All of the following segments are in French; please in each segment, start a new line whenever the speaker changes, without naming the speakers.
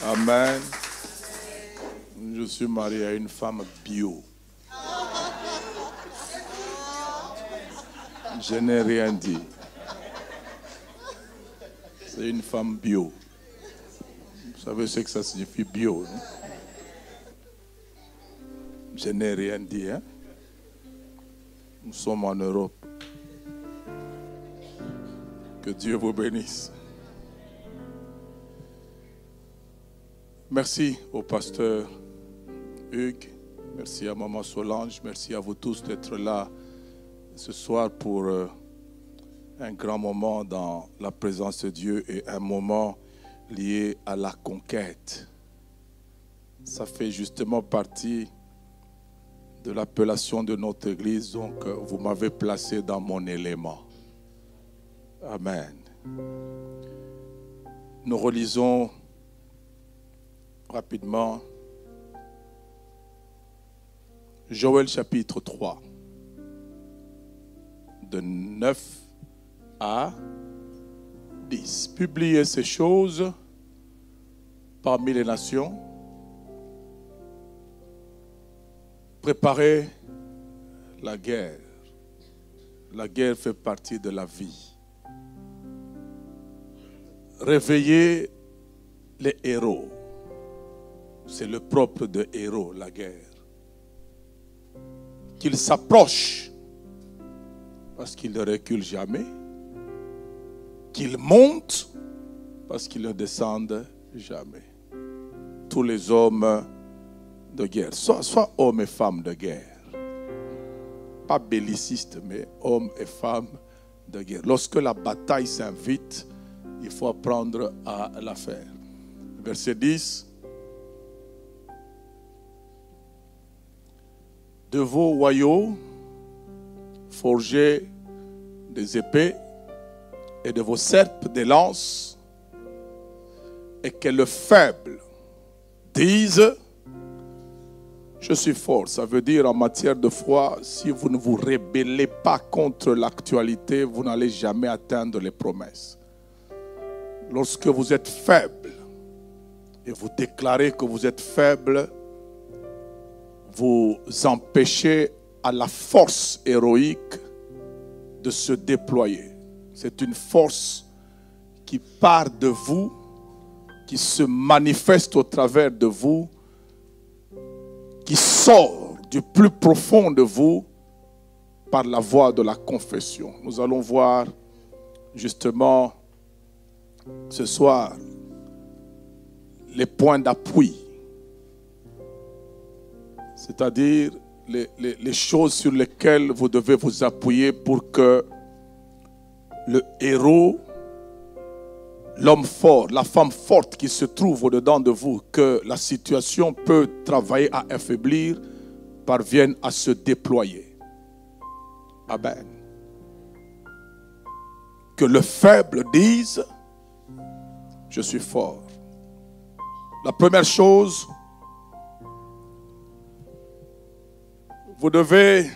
Amen. Je suis marié à une femme bio. Je n'ai rien dit. C'est une femme bio. Vous savez ce que ça signifie bio, non? Je n'ai rien dit, hein? Nous sommes en Europe. Que Dieu vous bénisse. Merci au pasteur Hugues. Merci à maman Solange. Merci à vous tous d'être là ce soir pour un grand moment dans la présence de Dieu et un moment lié à la conquête. Ça fait justement partie de l'appellation de notre église. Donc, vous m'avez placé dans mon élément. Amen. Nous relisons rapidement Joël chapitre 3, de 9 à 10. Publiez ces choses parmi les nations. Préparez la guerre. La guerre fait partie de la vie. Réveillez les héros. C'est le propre de héros, la guerre. Qu'ils s'approchent, parce qu'ils ne reculent jamais. Qu'ils montent, parce qu'ils ne descendent jamais. Tous les hommes de guerre, soit hommes et femmes de guerre. Pas bellicistes, mais hommes et femmes de guerre. Lorsque la bataille s'invite, il faut apprendre à la faire. Verset 10. De vos royaux, forgez des épées et de vos serpes des lances, et que le faible dise: je suis fort. Ça veut dire en matière de foi, si vous ne vous rébellez pas contre l'actualité, vous n'allez jamais atteindre les promesses. Lorsque vous êtes faible et vous déclarez que vous êtes faible, vous empêchez à la force héroïque de se déployer. C'est une force qui part de vous, qui se manifeste au travers de vous, qui sort du plus profond de vous par la voie de la confession. Nous allons voir justement ce soir les points d'appui, c'est-à-dire les choses sur lesquelles vous devez vous appuyer pour que le héros, l'homme fort, la femme forte qui se trouve au-dedans de vous, que la situation peut travailler à affaiblir, parvienne à se déployer. Amen. Que le faible dise: je suis fort. La première chose, vous devez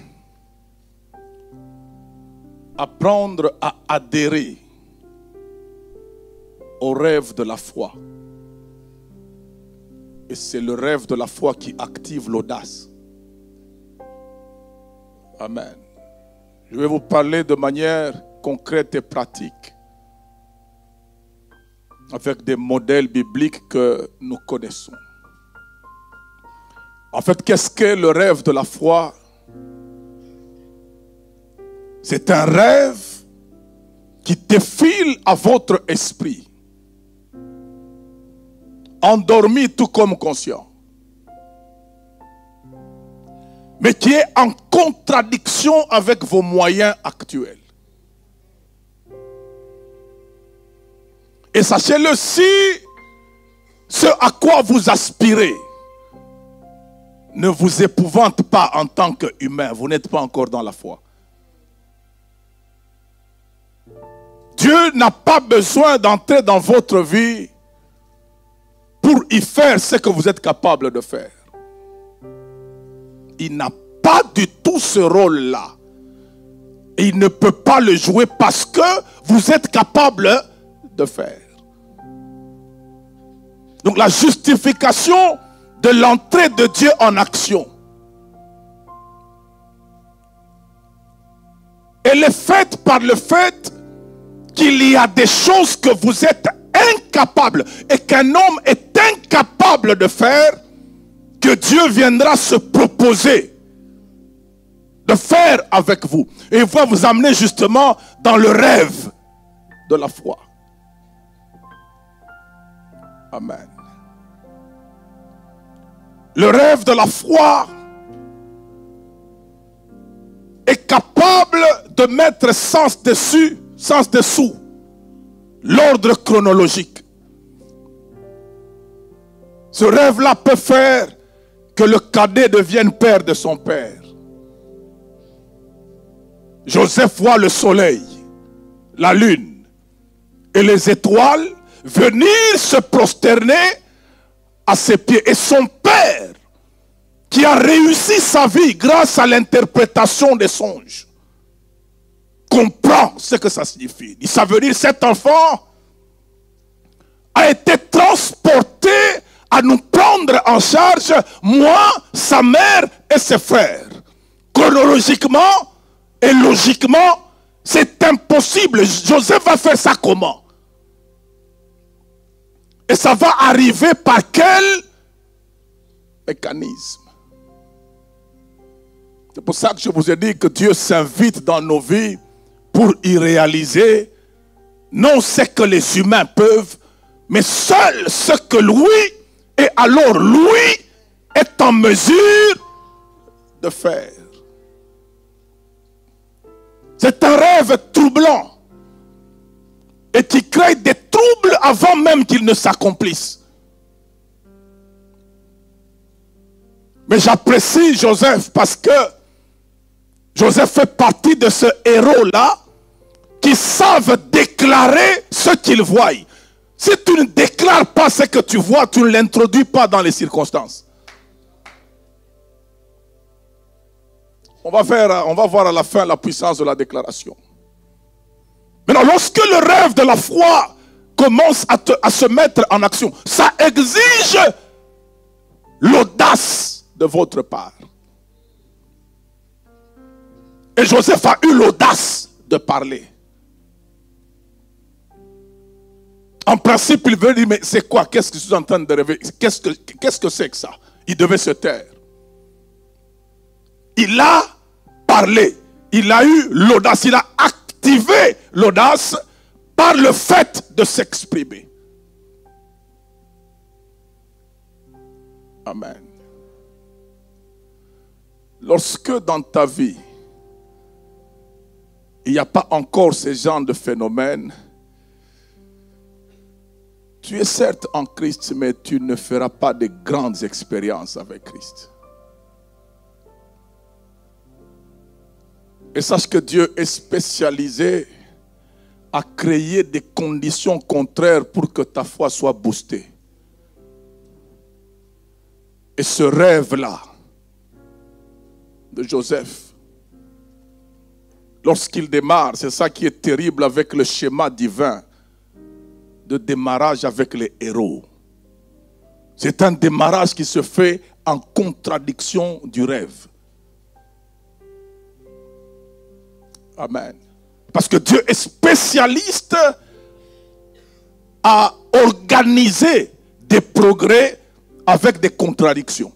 apprendre à adhérer au rêve de la foi. Et c'est le rêve de la foi qui active l'audace. Amen. Je vais vous parler de manière concrète et pratique, avec des modèles bibliques que nous connaissons. En fait, qu'est-ce que le rêve de la foi? C'est un rêve qui défile à votre esprit, endormi tout comme conscient, mais qui est en contradiction avec vos moyens actuels. Et sachez-le, si ce à quoi vous aspirez ne vous épouvante pas en tant qu'humain, vous n'êtes pas encore dans la foi. Dieu n'a pas besoin d'entrer dans votre vie pour y faire ce que vous êtes capable de faire. Il n'a pas du tout ce rôle-là. Et il ne peut pas le jouer parce que vous êtes capable de faire. Donc la justification de l'entrée de Dieu en action, elle est faite par le fait qu'il y a des choses que vous êtes incapable et qu'un homme est incapable de faire, que Dieu viendra se proposer de faire avec vous. Et il va vous amener justement dans le rêve de la foi. Amen. Le rêve de la foi est capable de mettre sens dessous l'ordre chronologique. Ce rêve-là peut faire que le cadet devienne père de son père. Joseph voit le soleil, la lune et les étoiles venir se prosterner à ses pieds. Et son père, qui a réussi sa vie grâce à l'interprétation des songes, comprend ce que ça signifie. Ça veut dire que cet enfant a été transporté à nous prendre en charge, moi, sa mère et ses frères. Chronologiquement et logiquement, c'est impossible. Joseph va faire ça comment? Et ça va arriver par quel mécanisme? C'est pour ça que je vous ai dit que Dieu s'invite dans nos vies pour y réaliser non ce que les humains peuvent, mais seul ce que lui, et alors lui, est en mesure de faire. C'est un rêve troublant et qui crée des troubles avant même qu'il ne s'accomplisse. Mais j'apprécie Joseph parce que Joseph fait partie de ce héros-là qui savent déclarer ce qu'ils voient. Si tu ne déclares pas ce que tu vois, tu ne l'introduis pas dans les circonstances. On va voir à la fin la puissance de la déclaration. Maintenant, lorsque le rêve de la foi commence à se mettre en action, ça exige l'audace de votre part. Et Joseph a eu l'audace de parler. En principe, il veut dire, mais c'est quoi? Qu'est-ce que je suis en train de rêver? Qu'est-ce que c'est que ça? Il devait se taire. Il a parlé. Il a eu l'audace. Il a activé l'audace par le fait de s'exprimer. Amen. Lorsque dans ta vie, il n'y a pas encore ce genre de phénomène, tu es certes en Christ, mais tu ne feras pas de grandes expériences avec Christ. Et sache que Dieu est spécialisé à créer des conditions contraires pour que ta foi soit boostée. Et ce rêve-là de Joseph, lorsqu'il démarre, c'est ça qui est terrible avec le schéma divin de démarrage avec les héros. C'est un démarrage qui se fait en contradiction du rêve. Amen. Parce que Dieu est spécialiste à organiser des progrès avec des contradictions.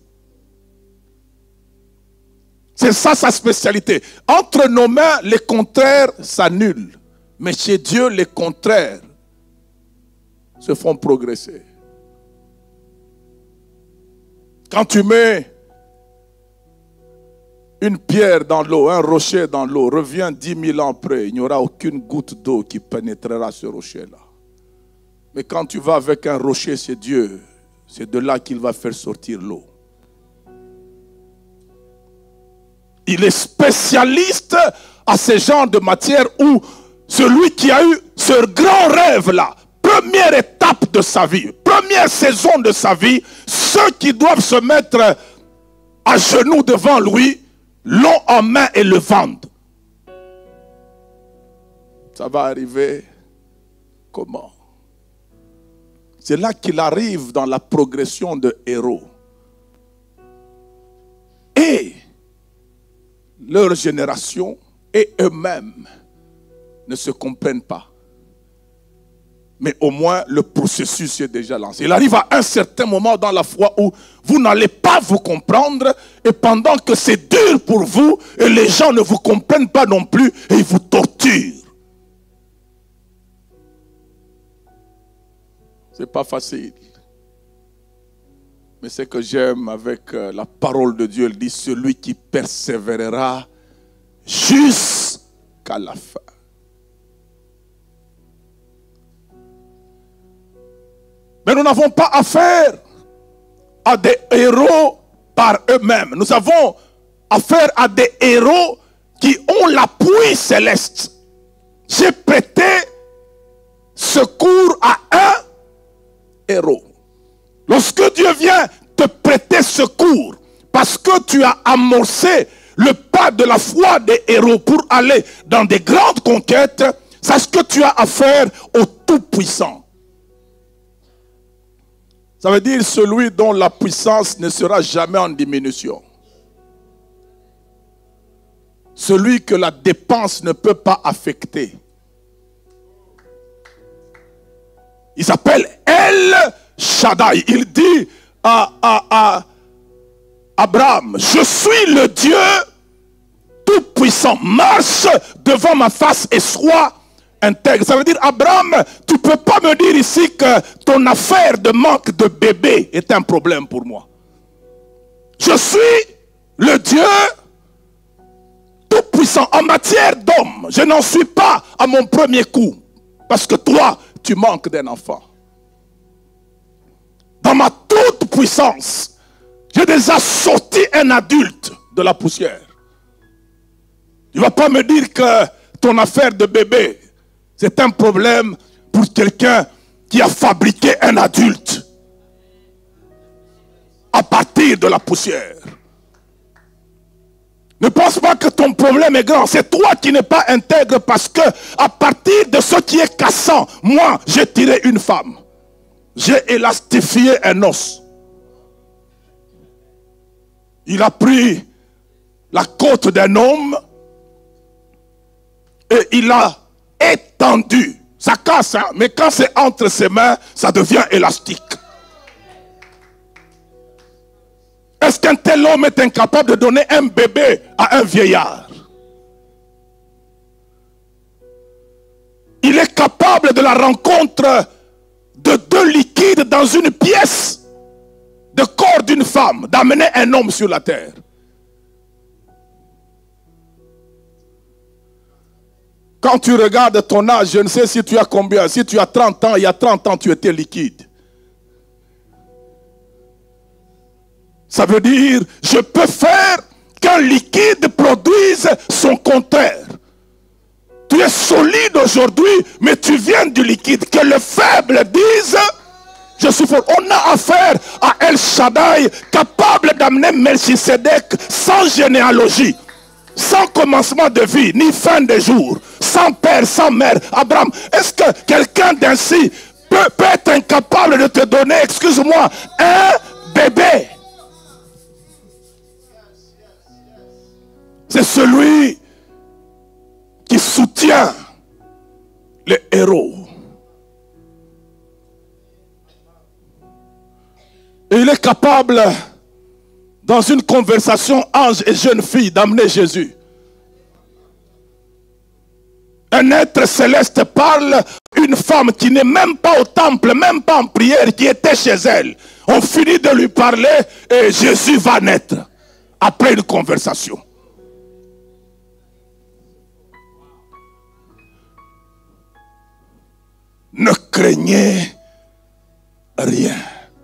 C'est ça sa spécialité. Entre nos mains, les contraires s'annulent. Mais chez Dieu, les contraires se font progresser. Quand tu mets une pierre dans l'eau, un rocher dans l'eau, reviens 10 000 ans après, il n'y aura aucune goutte d'eau qui pénétrera ce rocher-là. Mais quand tu vas avec un rocher, c'est Dieu, c'est de là qu'il va faire sortir l'eau. Il est spécialiste à ce genre de matière où celui qui a eu ce grand rêve-là, première étape de sa vie, première saison de sa vie, ceux qui doivent se mettre à genoux devant lui, l'ont en main et le vendent. Ça va arriver comment? C'est là qu'il arrive dans la progression de héros. Et leur génération et eux-mêmes ne se comprennent pas. Mais au moins, le processus est déjà lancé. Il arrive à un certain moment dans la foi où vous n'allez pas vous comprendre, et pendant que c'est dur pour vous, et les gens ne vous comprennent pas non plus, et ils vous torturent. C'est pas facile. Mais ce que j'aime avec la parole de Dieu, elle dit, celui qui persévérera jusqu'à la fin. Mais nous n'avons pas affaire à des héros par eux-mêmes. Nous avons affaire à des héros qui ont l'appui céleste. J'ai prêté secours à un héros. Lorsque Dieu vient te prêter secours, parce que tu as amorcé le pas de la foi des héros pour aller dans des grandes conquêtes, sache que tu as affaire au Tout-Puissant. Ça veut dire celui dont la puissance ne sera jamais en diminution. Celui que la dépense ne peut pas affecter. Il s'appelle El Shaddai. Il dit à Abraham, je suis le Dieu tout-puissant. Marche devant ma face et sois intègre. Ça veut dire, Abraham, tu ne peux pas me dire ici que ton affaire de manque de bébé est un problème pour moi. Je suis le Dieu tout-puissant. En matière d'homme, je n'en suis pas à mon premier coup. Parce que toi, tu manques d'un enfant. Dans ma toute puissance, j'ai déjà sorti un adulte de la poussière. Tu ne vas pas me dire que ton affaire de bébé, c'est un problème pour quelqu'un qui a fabriqué un adulte à partir de la poussière. Ne pense pas que ton problème est grand. C'est toi qui n'es pas intègre parce que à partir de ce qui est cassant, moi, j'ai tiré une femme. J'ai élastifié un os. Il a pris la côte d'un homme et il a étendu. Ça casse, hein? Mais quand c'est entre ses mains, ça devient élastique. Est-ce qu'un tel homme est incapable de donner un bébé à un vieillard? Il est capable de la rencontre de deux liquides dans une pièce de corps d'une femme, d'amener un homme sur la terre. Quand tu regardes ton âge, je ne sais si tu as combien, si tu as 30 ans, il y a 30 ans tu étais liquide. Ça veut dire, je peux faire qu'un liquide produise son contraire. Tu es solide aujourd'hui, mais tu viens du liquide. Que le faible dise, je suis fort. On a affaire à El Shaddai, capable d'amener Melchisedec sans généalogie, sans commencement de vie, ni fin de jour, sans père, sans mère. Abraham, est-ce que quelqu'un d'ainsi peut être incapable de te donner, excuse-moi, un bébé? C'est celui qui soutient les héros. Et il est capable, dans une conversation ange et jeune fille, d'amener Jésus. Un être céleste parle, une femme qui n'est même pas au temple, même pas en prière, qui était chez elle. On finit de lui parler et Jésus va naître après une conversation. Ne craignez rien.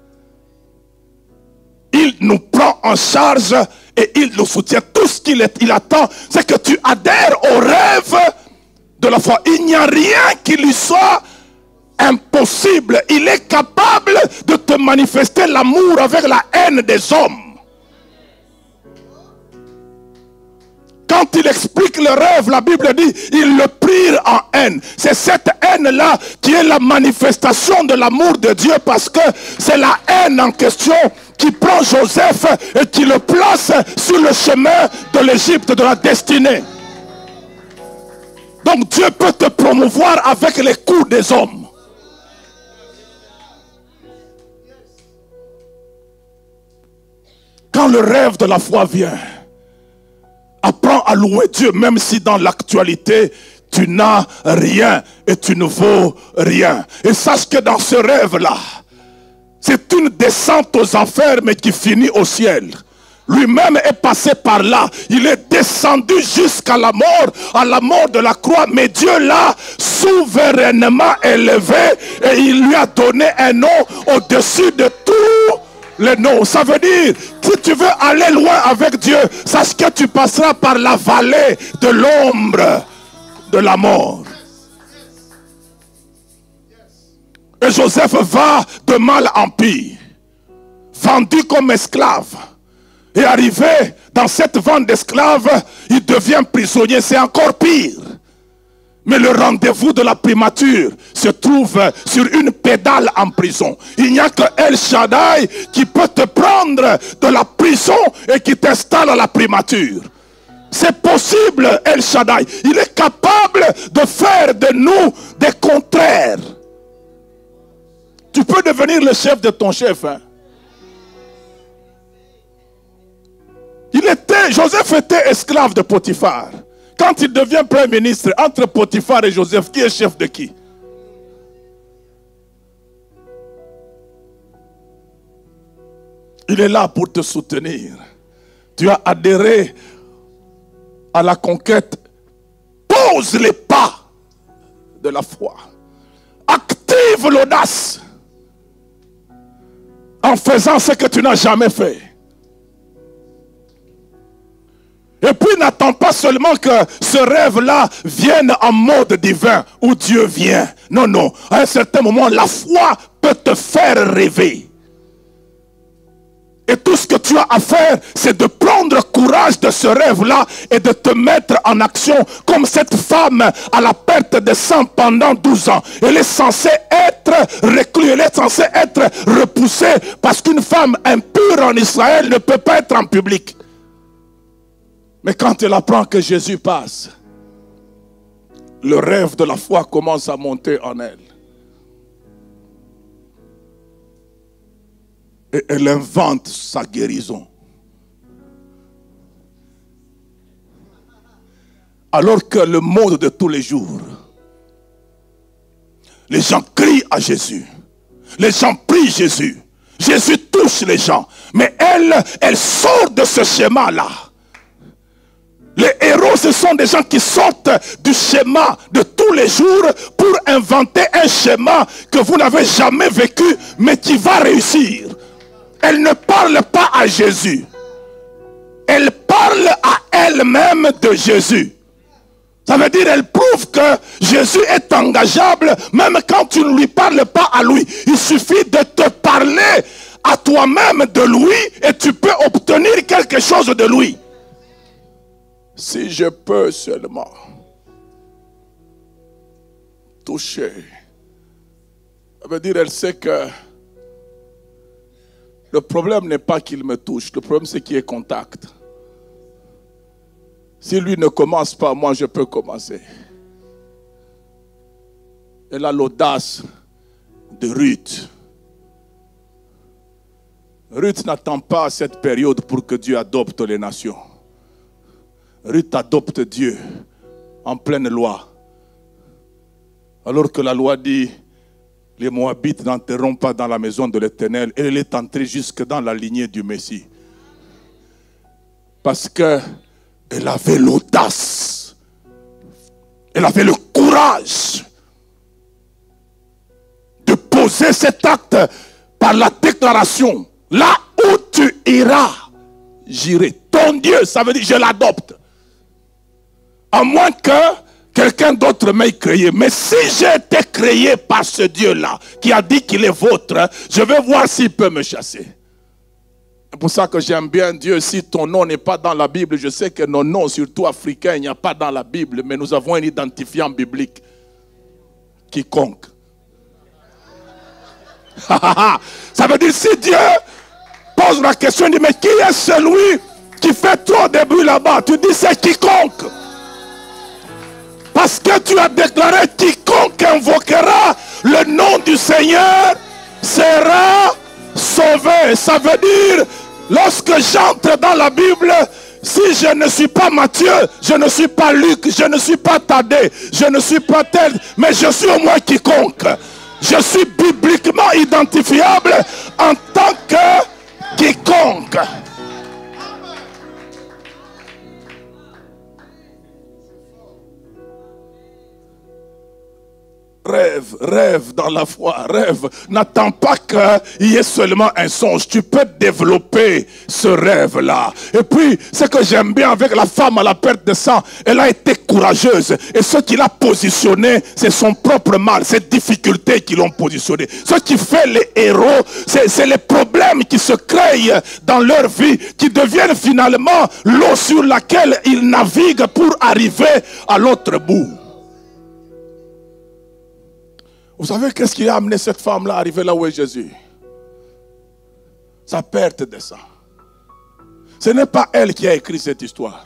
Il nous prend en charge et il nous soutient. Tout ce qu'il attend, c'est que tu adhères au rêve de la foi. Il n'y a rien qui lui soit impossible. Il est capable de te manifester l'amour avec la haine des hommes. quand il explique le rêve, la Bible dit, ils le prirent en haine. C'est cette haine-là qui est la manifestation de l'amour de Dieu, parce que c'est la haine en question qui prend Joseph et qui le place sur le chemin de l'Égypte, de la destinée. Donc Dieu peut te promouvoir avec les coups des hommes. Quand le rêve de la foi vient, apprends à louer Dieu, même si dans l'actualité, tu n'as rien et tu ne vaux rien. Et sache que dans ce rêve-là, c'est une descente aux enfers, mais qui finit au ciel. Lui-même est passé par là. Il est descendu jusqu'à la mort de la croix. Mais Dieu l'a souverainement élevé et il lui a donné un nom au-dessus de tout le nom. Ça veut dire, si tu veux aller loin avec Dieu, sache que tu passeras par la vallée de l'ombre de la mort. Et Joseph va de mal en pire, vendu comme esclave. Et arrivé dans cette vente d'esclaves, il devient prisonnier. C'est encore pire. Mais le rendez-vous de la primature se trouve sur une pédale en prison. Il n'y a que El Shaddai qui peut te prendre de la prison et qui t'installe à la primature. C'est possible, El Shaddai. Il est capable de faire de nous des contraires. Tu peux devenir le chef de ton chef. Hein? Joseph était esclave de Potiphar. Quand il devient premier ministre, entre Potiphar et Joseph, qui est chef de qui? Il est là pour te soutenir. Tu as adhéré à la conquête. Pose les pas de la foi. Active l'audace en faisant ce que tu n'as jamais fait. Et puis n'attends pas seulement que ce rêve-là vienne en mode divin, où Dieu vient. Non, non. À un certain moment, la foi peut te faire rêver. Et tout ce que tu as à faire, c'est de prendre courage de ce rêve-là et de te mettre en action, comme cette femme à la perte de sang pendant 12 ans. Elle est censée être reclue, elle est censée être repoussée, parce qu'une femme impure en Israël ne peut pas être en public. Mais quand elle apprend que Jésus passe, le rêve de la foi commence à monter en elle. Et elle invente sa guérison. Alors que le monde de tous les jours, les gens crient à Jésus. Les gens prient Jésus. Jésus touche les gens. Mais elle sort de ce schéma-là. Les héros, ce sont des gens qui sortent du schéma de tous les jours pour inventer un schéma que vous n'avez jamais vécu, mais qui va réussir. Elle ne parle pas à Jésus. Elle parle à elle-même de Jésus. Ça veut dire qu'elle prouve que Jésus est engageable, même quand tu ne lui parles pas à lui. Il suffit de te parler à toi-même de lui et tu peux obtenir quelque chose de lui. Si je peux seulement toucher. Ça veut dire qu'elle sait que le problème n'est pas qu'il me touche. Le problème c'est qu'il y ait contact. Si lui ne commence pas, moi je peux commencer. Elle a l'audace de Ruth. Ruth n'attend pas cette période pour que Dieu adopte les nations. Ruth adopte Dieu en pleine loi. Alors que la loi dit, les Moabites n'entreront pas dans la maison de l'Éternel. Elle est entrée jusque dans la lignée du Messie. Parce qu'elle avait l'audace. Elle avait le courage de poser cet acte par la déclaration. Là où tu iras, j'irai. Ton Dieu, ça veut dire je l'adopte. À moins que quelqu'un d'autre m'ait créé. Mais si j'ai été créé par ce Dieu-là, qui a dit qu'il est vôtre, je vais voir s'il peut me chasser. C'est pour ça que j'aime bien Dieu. Si ton nom n'est pas dans la Bible, je sais que nos noms, surtout africains, il n'y a pas dans la Bible, mais nous avons un identifiant biblique. Quiconque. Ça veut dire, si Dieu pose la question, il dit, mais qui est celui qui fait trop de bruit là-bas? Tu dis, c'est quiconque. Parce que tu as déclaré, quiconque invoquera le nom du Seigneur sera sauvé. Ça veut dire, lorsque j'entre dans la Bible, si je ne suis pas Matthieu, je ne suis pas Luc, je ne suis pas Thaddée, je ne suis pas tel, mais je suis au moins quiconque. Je suis bibliquement identifiable en tant que quiconque. Rêve, rêve dans la foi, rêve. N'attends pas qu'il y ait seulement un songe. Tu peux développer ce rêve-là. Et puis, ce que j'aime bien avec la femme à la perte de sang, elle a été courageuse. Et ce qui l'a positionné, c'est son propre mal, ses difficultés qui l'ont positionné. Ce qui fait les héros, c'est les problèmes qui se créent dans leur vie, qui deviennent finalement l'eau sur laquelle ils naviguent pour arriver à l'autre bout. Vous savez qu'est-ce qui a amené cette femme-là à arriver là où est Jésus? Sa perte de sang. Ce n'est pas elle qui a écrit cette histoire.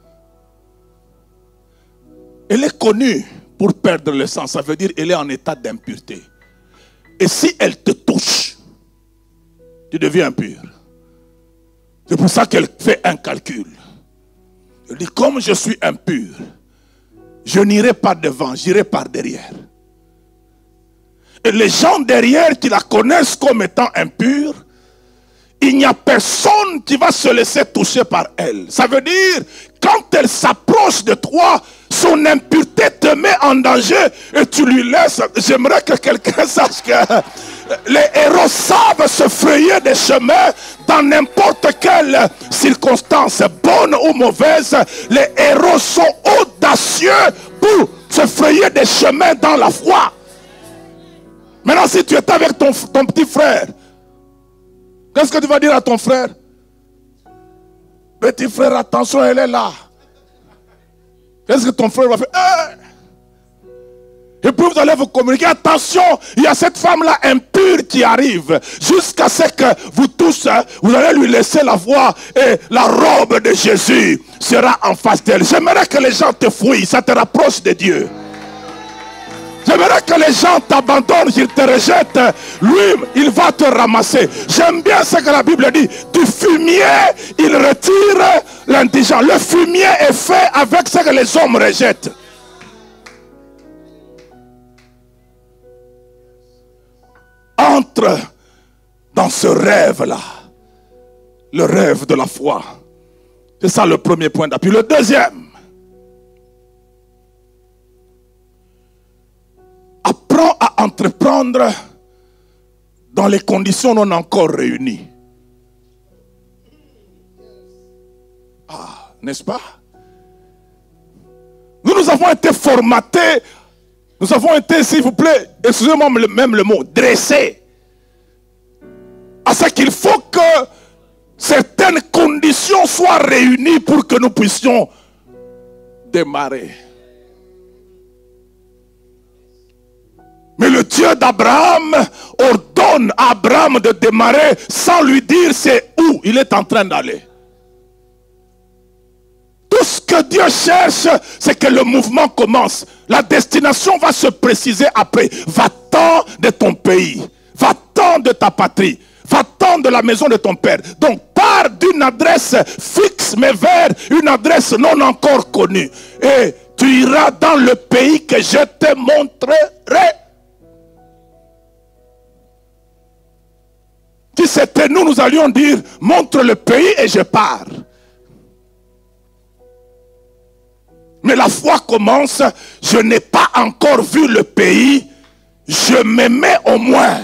Elle est connue pour perdre le sang. Ça veut dire qu'elle est en état d'impureté. Et si elle te touche, tu deviens impur. C'est pour ça qu'elle fait un calcul. Elle dit, comme je suis impur, je n'irai pas devant, j'irai par derrière. Et les gens derrière qui la connaissent comme étant impure, il n'y a personne qui va se laisser toucher par elle. Ça veut dire, quand elle s'approche de toi, son impureté te met en danger et tu lui laisses. J'aimerais que quelqu'un sache que les héros savent se frayer des chemins dans n'importe quelle circonstance, bonne ou mauvaise. Les héros sont audacieux pour se frayer des chemins dans la foi. Maintenant, si tu es avec ton petit frère, qu'est-ce que tu vas dire à ton frère? Petit frère, attention, elle est là. Qu'est-ce que ton frère va faire? Et puis vous allez vous communiquer, attention, il y a cette femme-là impure qui arrive. Jusqu'à ce que vous tous, vous allez lui laisser la voix et la robe de Jésus sera en face d'elle. J'aimerais que les gens te fouillent, ça te rapproche de Dieu. J'aimerais que les gens t'abandonnent, qu'ils te rejettent. Lui, il va te ramasser. J'aime bien ce que la Bible dit. Du fumier, il retire l'indigent. Le fumier est fait avec ce que les hommes rejettent. Entre dans ce rêve-là. Le rêve de la foi. C'est ça le premier point d'appui. Le deuxième. Apprends à entreprendre dans les conditions non encore réunies. Ah, n'est-ce pas? Nous avons été formatés, nous avons été, s'il vous plaît, excusez-moi même le mot, dressés. À ce qu'il faut que certaines conditions soient réunies pour que nous puissions démarrer. Mais le Dieu d'Abraham ordonne à Abraham de démarrer sans lui dire c'est où il est en train d'aller. Tout ce que Dieu cherche, c'est que le mouvement commence. La destination va se préciser après. Va-t'en de ton pays. Va-t'en de ta patrie. Va-t'en de la maison de ton père. Donc pars d'une adresse fixe mais vers une adresse non encore connue. Et tu iras dans le pays que je te montrerai. Si c'était nous, nous allions dire, montre le pays et je pars. Mais la foi commence, je n'ai pas encore vu le pays, je me mets au moins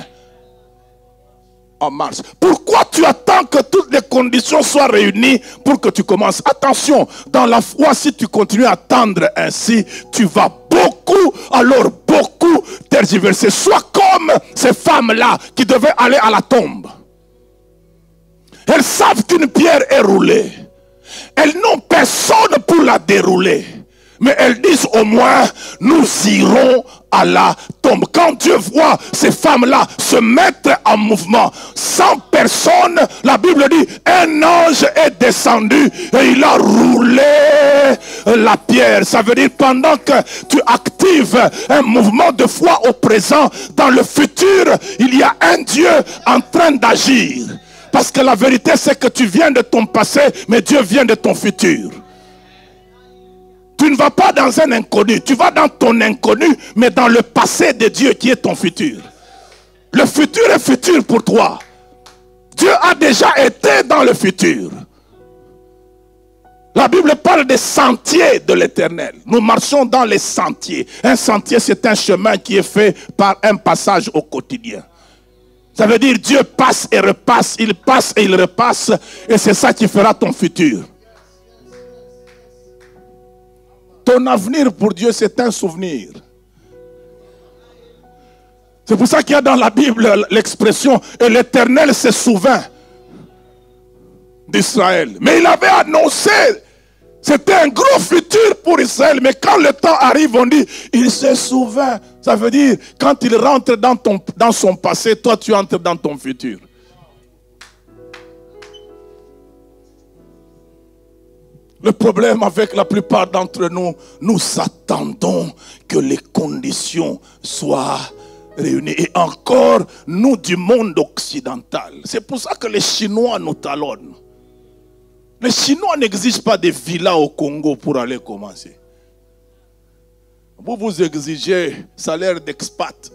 en marche. Pourquoi tu attends que toutes les conditions soient réunies pour que tu commences? Attention, dans la foi, si tu continues à attendre ainsi, tu vas beaucoup tergiverser. Sois comme ces femmes-là qui devaient aller à la tombe. Elles savent savent qu'une pierre est roulée. Elles n'ont personne pour la dérouler. Mais elles disent au moins, nous irons à la tombe. Quand Dieu voit ces femmes-là se mettre en mouvement, sans personne, la Bible dit, un ange est descendu et il a roulé la pierre. Ça veut dire pendant que tu actives un mouvement de foi au présent, dans le futur, il y a un Dieu en train d'agir. Parce que la vérité, c'est que tu viens de ton passé, mais Dieu vient de ton futur. Tu ne vas pas dans un inconnu, tu vas dans ton inconnu, mais dans le passé de Dieu qui est ton futur. Le futur est futur pour toi. Dieu a déjà été dans le futur. La Bible parle des sentiers de l'Éternel. Nous marchons dans les sentiers. Un sentier, c'est un chemin qui est fait par un passage au quotidien. Ça veut dire Dieu passe et repasse, il passe et il repasse, et c'est ça qui fera ton futur. Ton avenir pour Dieu, c'est un souvenir. C'est pour ça qu'il y a dans la Bible l'expression « Et l'Éternel se souvint d'Israël ». Mais il avait annoncé, c'était un gros futur pour Israël. Mais quand le temps arrive, on dit « Il se souvint ». Ça veut dire, quand il rentre dans son passé, toi tu entres dans ton futur. Le problème avec la plupart d'entre nous, nous attendons que les conditions soient réunies. Et encore, nous du monde occidental. C'est pour ça que les Chinois nous talonnent. Les Chinois n'exigent pas des villas au Congo pour aller commencer. Vous exigez salaire d'expat.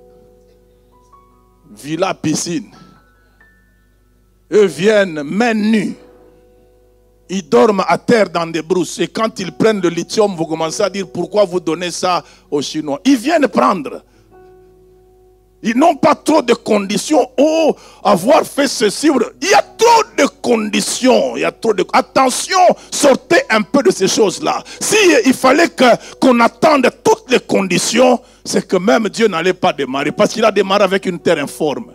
Villa, piscine. Eux viennent main nue. Ils dorment à terre dans des brousses. Et quand ils prennent le lithium, vous commencez à dire pourquoi vous donnez ça aux Chinois. Ils viennent prendre. Ils n'ont pas trop de conditions. Oh, avoir fait ceci. Il y a trop de conditions. Il y a trop de... Attention, sortez un peu de ces choses-là. Si il fallait qu'on attende toutes les conditions, c'est que même Dieu n'allait pas démarrer. Parce qu'il a démarré avec une terre informe.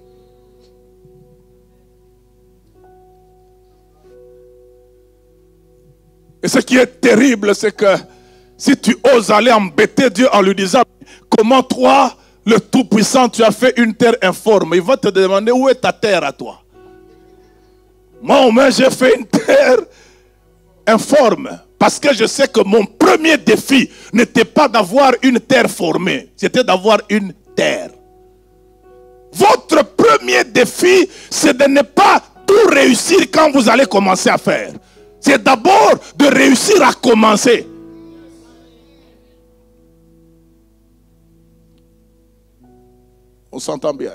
Et ce qui est terrible, c'est que si tu oses aller embêter Dieu en lui disant « Comment toi, le Tout-Puissant, tu as fait une terre informe ?» Il va te demander « Où est ta terre à toi ?» Moi, au moins, j'ai fait une terre informe. Parce que je sais que mon premier défi n'était pas d'avoir une terre formée. C'était d'avoir une terre. Votre premier défi, c'est de ne pas tout réussir quand vous allez commencer à faire. C'est d'abord de réussir à commencer. On s'entend bien.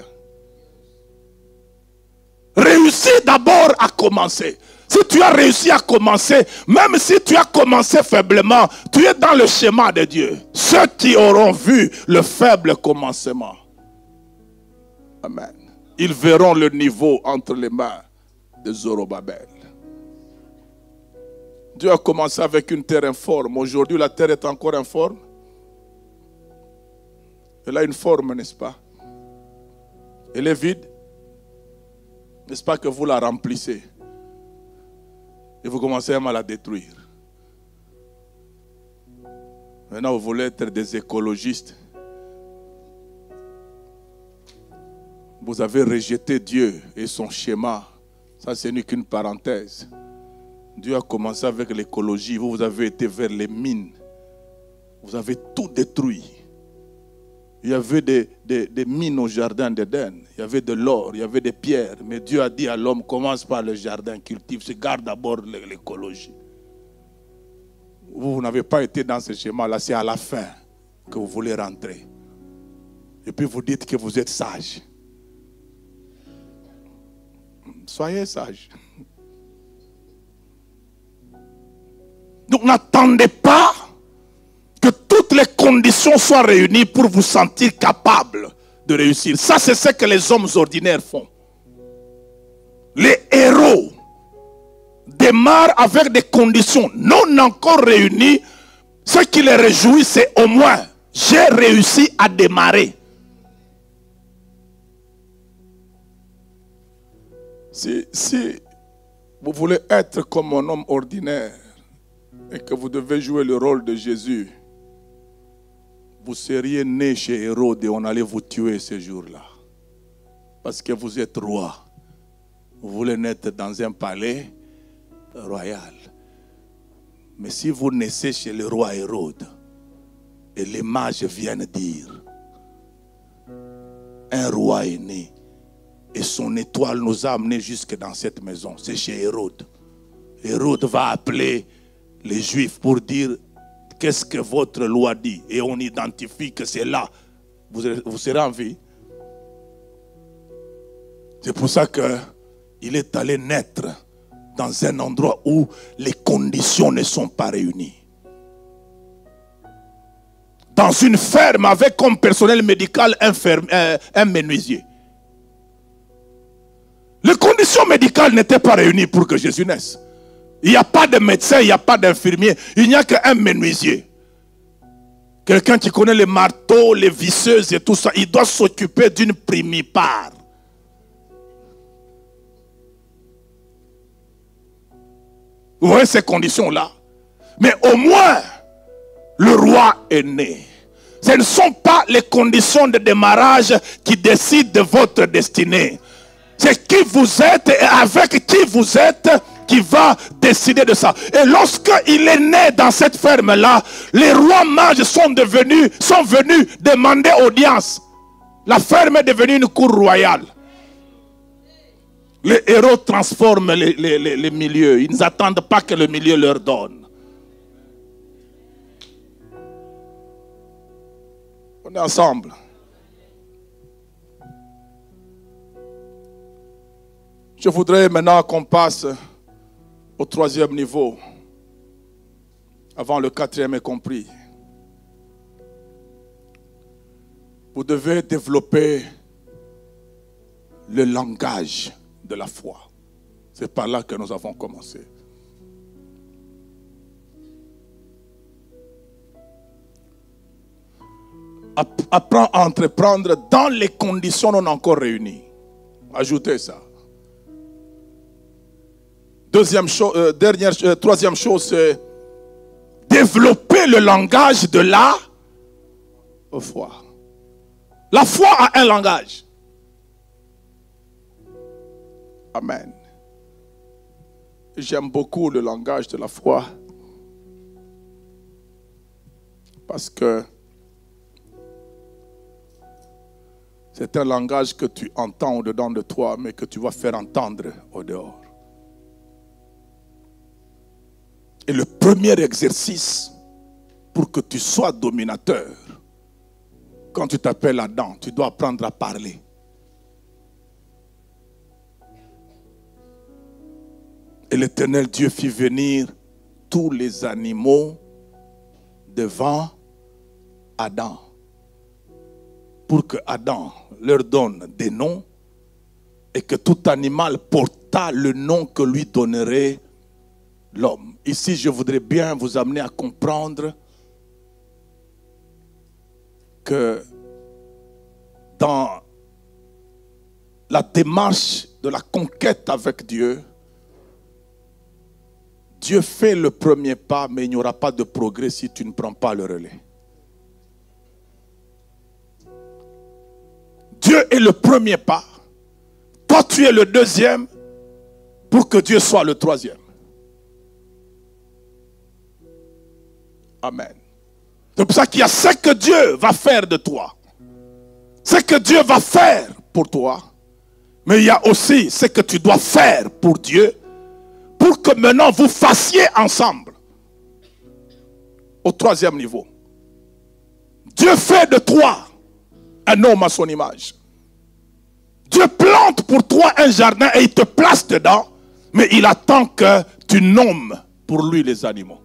Réussir d'abord à commencer. Si tu as réussi à commencer, même si tu as commencé faiblement, tu es dans le schéma de Dieu. Ceux qui auront vu le faible commencement, amen, ils verront le niveau entre les mains de Zorobabel. Dieu a commencé avec une terre informe. Aujourd'hui, la terre est encore informe. Elle a une forme, n'est-ce pas? Elle est vide. N'est-ce pas que vous la remplissez? Et vous commencez à la détruire. Maintenant, vous voulez être des écologistes. Vous avez rejeté Dieu et son schéma. Ça, ce n'est qu'une parenthèse. Dieu a commencé avec l'écologie. Vous avez été vers les mines. Vous avez tout détruit. Il y avait des mines au jardin d'Éden. Il y avait de l'or, il y avait des pierres. Mais Dieu a dit à l'homme, commence par le jardin, cultive, garde d'abord l'écologie. Vous n'avez pas été dans ce schéma-là, c'est à la fin que vous voulez rentrer. Et puis vous dites que vous êtes sage. Soyez sage. Donc n'attendez pas que toutes les conditions soient réunies pour vous sentir capable de réussir. Ça, c'est ce que les hommes ordinaires font. Les héros démarrent avec des conditions non encore réunies. Ce qui les réjouit, c'est au moins, j'ai réussi à démarrer. Si vous voulez être comme un homme ordinaire et que vous devez jouer le rôle de Jésus, vous seriez né chez Hérode et on allait vous tuer ce jour-là. Parce que vous êtes roi. Vous voulez naître dans un palais royal. Mais si vous naissez chez le roi Hérode, et les mages viennent dire, un roi est né, et son étoile nous a amenés jusque dans cette maison. C'est chez Hérode. Hérode va appeler les Juifs pour dire, qu'est-ce que votre loi dit? Et on identifie que c'est là. Vous serez en vie. C'est pour ça qu'il est allé naître dans un endroit où les conditions ne sont pas réunies. Dans une ferme avec comme personnel médical un menuisier. Les conditions médicales n'étaient pas réunies pour que Jésus naisse. Il n'y a pas de médecin, il n'y a pas d'infirmier, il n'y a qu'un menuisier. Quelqu'un qui connaît les marteaux, les visseuses et tout ça, il doit s'occuper d'une primipare. Vous voyez ces conditions-là? Mais au moins, le roi est né. Ce ne sont pas les conditions de démarrage qui décident de votre destinée. C'est qui vous êtes et avec qui vous êtes qui va décider de ça. Et lorsqu'il est né dans cette ferme-là, les rois mages sont venus demander audience. La ferme est devenue une cour royale. Les héros transforment les milieux. Ils n'attendent pas que le milieu leur donne. On est ensemble. Je voudrais maintenant qu'on passe au 3e niveau. Avant le 4e est compris. Vous devez développer le langage de la foi. C'est par là que nous avons commencé. Apprends à entreprendre dans les conditions non encore réunies. Ajoutez ça. Troisième chose, c'est développer le langage de la foi. La foi a un langage. Amen. J'aime beaucoup le langage de la foi parce que c'est un langage que tu entends au-dedans de toi, mais que tu vas faire entendre au dehors. Et le premier exercice pour que tu sois dominateur, quand tu t'appelles Adam, tu dois apprendre à parler. Et l'Éternel Dieu fit venir tous les animaux devant Adam, pour que Adam leur donne des noms et que tout animal porta le nom que lui donnerait l'homme. Ici, je voudrais bien vous amener à comprendre que dans la démarche de la conquête avec Dieu, Dieu fait le premier pas, mais il n'y aura pas de progrès si tu ne prends pas le relais. Dieu est le premier pas. Toi, tu es le deuxième pour que Dieu soit le troisième. Amen. C'est pour ça qu'il y a ce que Dieu va faire de toi. Ce que Dieu va faire pour toi. Mais il y a aussi ce que tu dois faire pour Dieu, pour que maintenant vous fassiez ensemble. Au 3e niveau. Dieu fait de toi un homme à son image. Dieu plante pour toi un jardin et il te place dedans, mais il attend que tu nommes pour lui les animaux.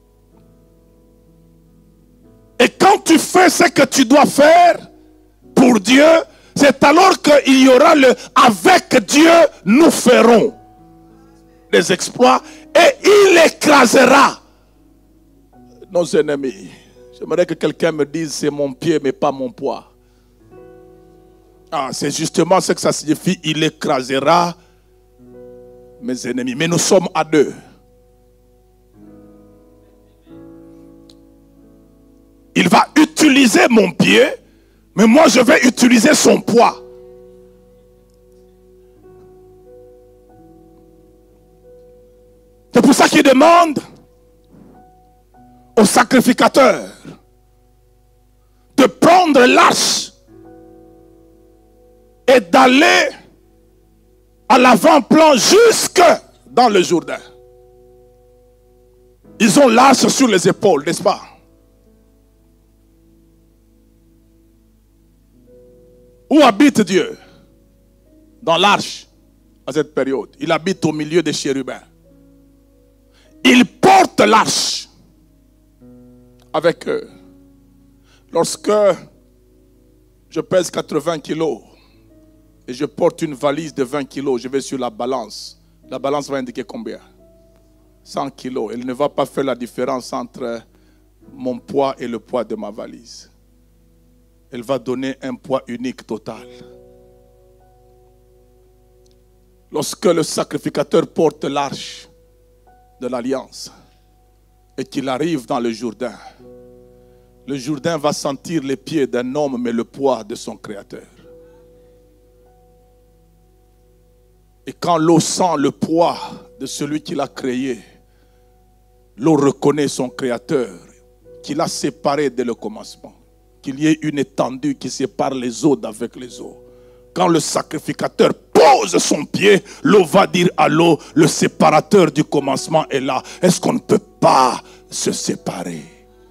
Et quand tu fais ce que tu dois faire pour Dieu, c'est alors qu'il y aura le « avec Dieu, nous ferons » des exploits et il écrasera nos ennemis. J'aimerais que quelqu'un me dise c'est mon pied mais pas mon poids. Ah, c'est justement ce que ça signifie, il écrasera mes ennemis. Mais nous sommes à deux. Il va utiliser mon pied, mais moi je vais utiliser son poids. C'est pour ça qu'il demande au sacrificateur de prendre l'arche et d'aller à l'avant-plan jusque dans le Jourdain. Ils ont l'arche sur les épaules, n'est-ce pas? Où habite Dieu? Dans l'arche, à cette période. Il habite au milieu des chérubins. Il porte l'arche avec eux. Lorsque je pèse 80 kilos et je porte une valise de 20 kilos, je vais sur la balance. La balance va indiquer combien? 100 kilos. Elle ne va pas faire la différence entre mon poids et le poids de ma valise. Elle va donner un poids unique total. Lorsque le sacrificateur porte l'arche de l'alliance et qu'il arrive dans le Jourdain va sentir les pieds d'un homme, mais le poids de son Créateur. Et quand l'eau sent le poids de celui qui l'a créé, l'eau reconnaît son Créateur, qui l'a séparé dès le commencement. Qu'il y ait une étendue qui sépare les eaux d'avec les eaux. Quand le sacrificateur pose son pied, l'eau va dire à l'eau, le séparateur du commencement est là. Est-ce qu'on ne peut pas se séparer?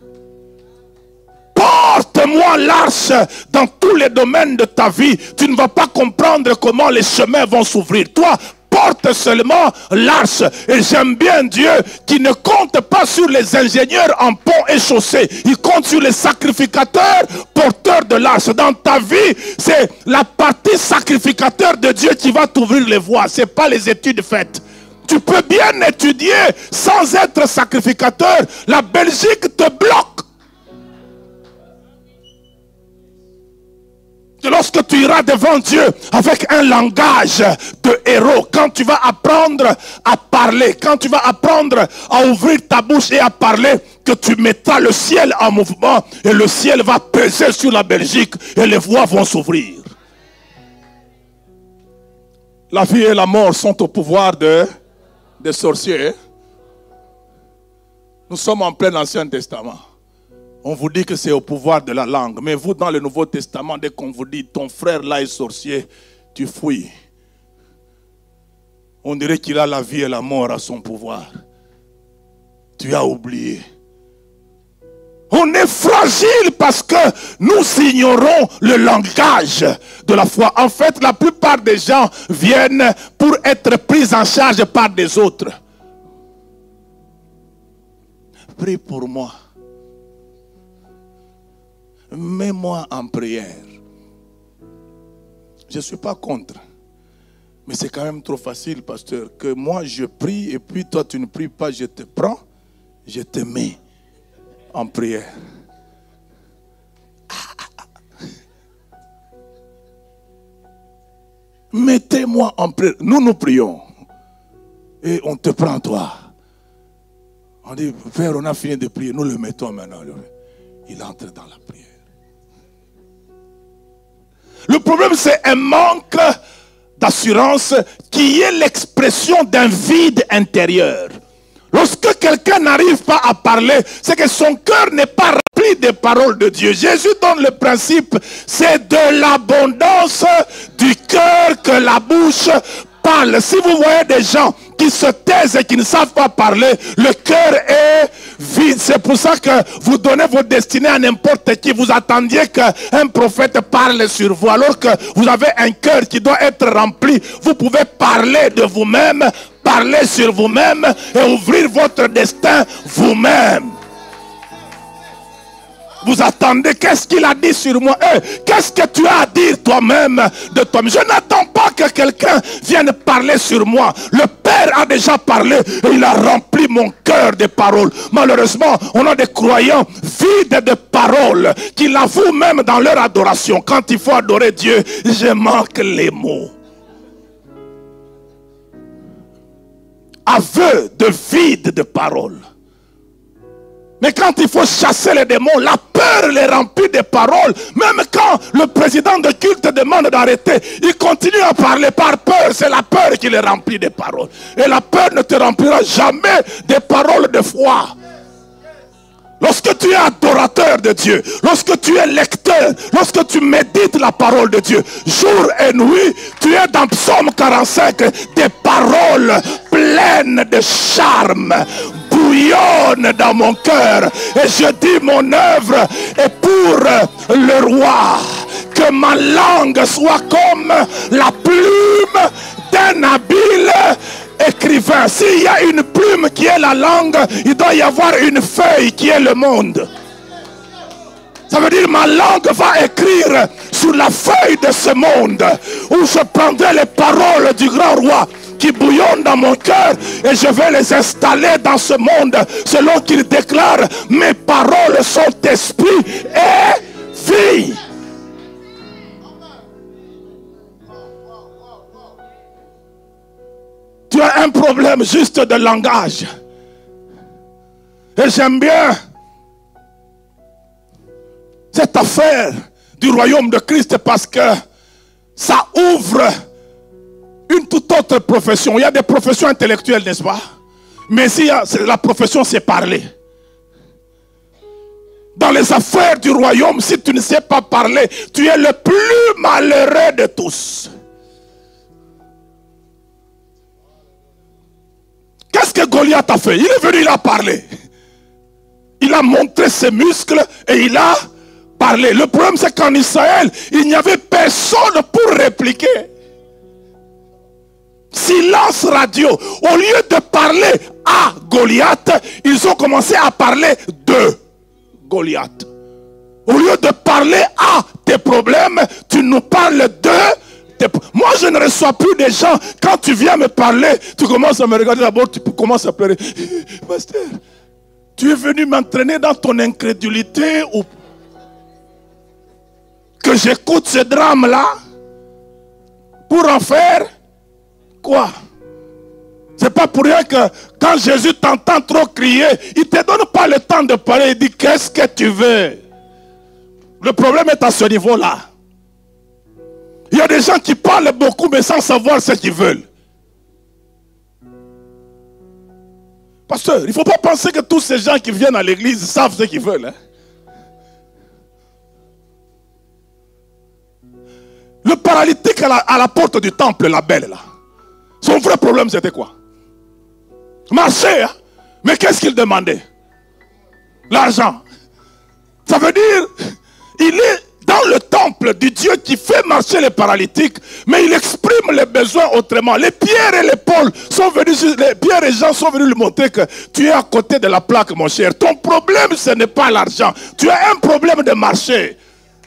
Porte-moi l'arche dans tous les domaines de ta vie. Tu ne vas pas comprendre comment les chemins vont s'ouvrir. Toi, porte seulement l'arche. Et j'aime bien Dieu qui ne compte pas sur les ingénieurs en pont et chaussée. Il compte sur les sacrificateurs porteurs de l'arche. Dans ta vie, c'est la partie sacrificateur de Dieu qui va t'ouvrir les voies. Ce n'est pas les études faites. Tu peux bien étudier sans être sacrificateur. La Belgique te bloque. Lorsque tu iras devant Dieu avec un langage de héros, quand tu vas apprendre à parler, quand tu vas apprendre à ouvrir ta bouche et à parler, que tu mettras le ciel en mouvement et le ciel va peser sur la Belgique et les voies vont s'ouvrir. La vie et la mort sont au pouvoir des sorciers. Nous sommes en plein Ancien Testament. On vous dit que c'est au pouvoir de la langue. Mais vous, dans le Nouveau Testament, dès qu'on vous dit ton frère là est sorcier, tu fouilles. On dirait qu'il a la vie et la mort à son pouvoir. Tu as oublié. On est fragile parce que nous ignorons le langage de la foi. En fait, la plupart des gens viennent pour être pris en charge par des autres. Prie pour moi. Mets-moi en prière. Je ne suis pas contre. Mais c'est quand même trop facile, pasteur, que moi je prie et puis toi tu ne pries pas, je te prends, je te mets en prière. Mettez-moi en prière. Nous prions. Et on te prend toi. On dit, Père, on a fini de prier, nous le mettons maintenant. Il entre dans la prière. Le problème, c'est un manque d'assurance qui est l'expression d'un vide intérieur. Lorsque quelqu'un n'arrive pas à parler, c'est que son cœur n'est pas rempli des paroles de Dieu. Jésus donne le principe, c'est de l'abondance du cœur que la bouche parle. Si vous voyez des gens qui se taisent et qui ne savent pas parler, le cœur est vide. C'est pour ça que vous donnez vos destinées à n'importe qui. Vous attendiez qu'un prophète parle sur vous, alors que vous avez un cœur qui doit être rempli. Vous pouvez parler de vous-même, parler sur vous-même et ouvrir votre destin vous-même. Vous attendez, qu'est-ce qu'il a dit sur moi? Qu'est-ce que tu as à dire toi-même de toi-même? Je n'attends pas que quelqu'un vienne parler sur moi. Le Père a déjà parlé et il a rempli mon cœur de paroles. Malheureusement, on a des croyants vides de paroles qui l'avouent même dans leur adoration. Quand il faut adorer Dieu, je manque les mots. aveu de vide de parole. Mais quand il faut chasser les démons, la peur les remplit de paroles. Même quand le président de culte demande d'arrêter, il continue à parler par peur. C'est la peur qui les remplit de paroles. Et la peur ne te remplira jamais des paroles de foi. Lorsque tu es adorateur de Dieu, lorsque tu es lecteur, lorsque tu médites la parole de Dieu, jour et nuit, tu es dans Psaume 45, des paroles pleines de charme, bouillonnent dans mon cœur. Et je dis, mon œuvre est pour le roi. Que ma langue soit comme la plume d'un habile écrivain. S'il y a une plume qui est la langue, il doit y avoir une feuille qui est le monde. Ça veut dire ma langue va écrire sur la feuille de ce monde, où je prendrai les paroles du grand roi qui bouillonnent dans mon cœur et je vais les installer dans ce monde selon qu'il déclare: mes paroles sont esprit et vie. Tu as un problème juste de langage. Et j'aime bien cette affaire du royaume de Christ parce que ça ouvre une toute autre profession. Il y a des professions intellectuelles, n'est-ce pas? Mais ici, la profession, c'est parler. Dans les affaires du royaume, si tu ne sais pas parler, tu es le plus malheureux de tous. Qu'est-ce que Goliath a fait? Il est venu, il a parlé. Il a montré ses muscles et il a parlé. Le problème, c'est qu'en Israël, il n'y avait personne pour répliquer. Silence radio. Au lieu de parler à Goliath, ils ont commencé à parler de Goliath. Au lieu de parler à tes problèmes, tu nous parles de... Moi, je ne reçois plus des gens. Quand tu viens me parler, tu commences à me regarder d'abord, tu commences à pleurer. Pasteur, tu es venu m'entraîner dans ton incrédulité ou que j'écoute ce drame-là pour en faire quoi? C'est pas pour rien que quand Jésus t'entend trop crier, il ne te donne pas le temps de parler. Il dit: qu'est-ce que tu veux? Le problème est à ce niveau-là. Il y a des gens qui parlent beaucoup mais sans savoir ce qu'ils veulent. Pasteur, il ne faut pas penser que tous ces gens qui viennent à l'église savent ce qu'ils veulent. Hein? Le paralytique à la porte du temple, la belle là. Son vrai problème c'était quoi? Marcher, hein? Mais qu'est-ce qu'il demandait? L'argent. Ça veut dire, il est dans le temple du Dieu qui fait marcher les paralytiques, mais il exprime les besoins autrement. Les Pierre et les Paul sont venus, les Pierre et Jean sont venus lui montrer que tu es à côté de la plaque, mon cher. Ton problème, ce n'est pas l'argent. Tu as un problème de marcher.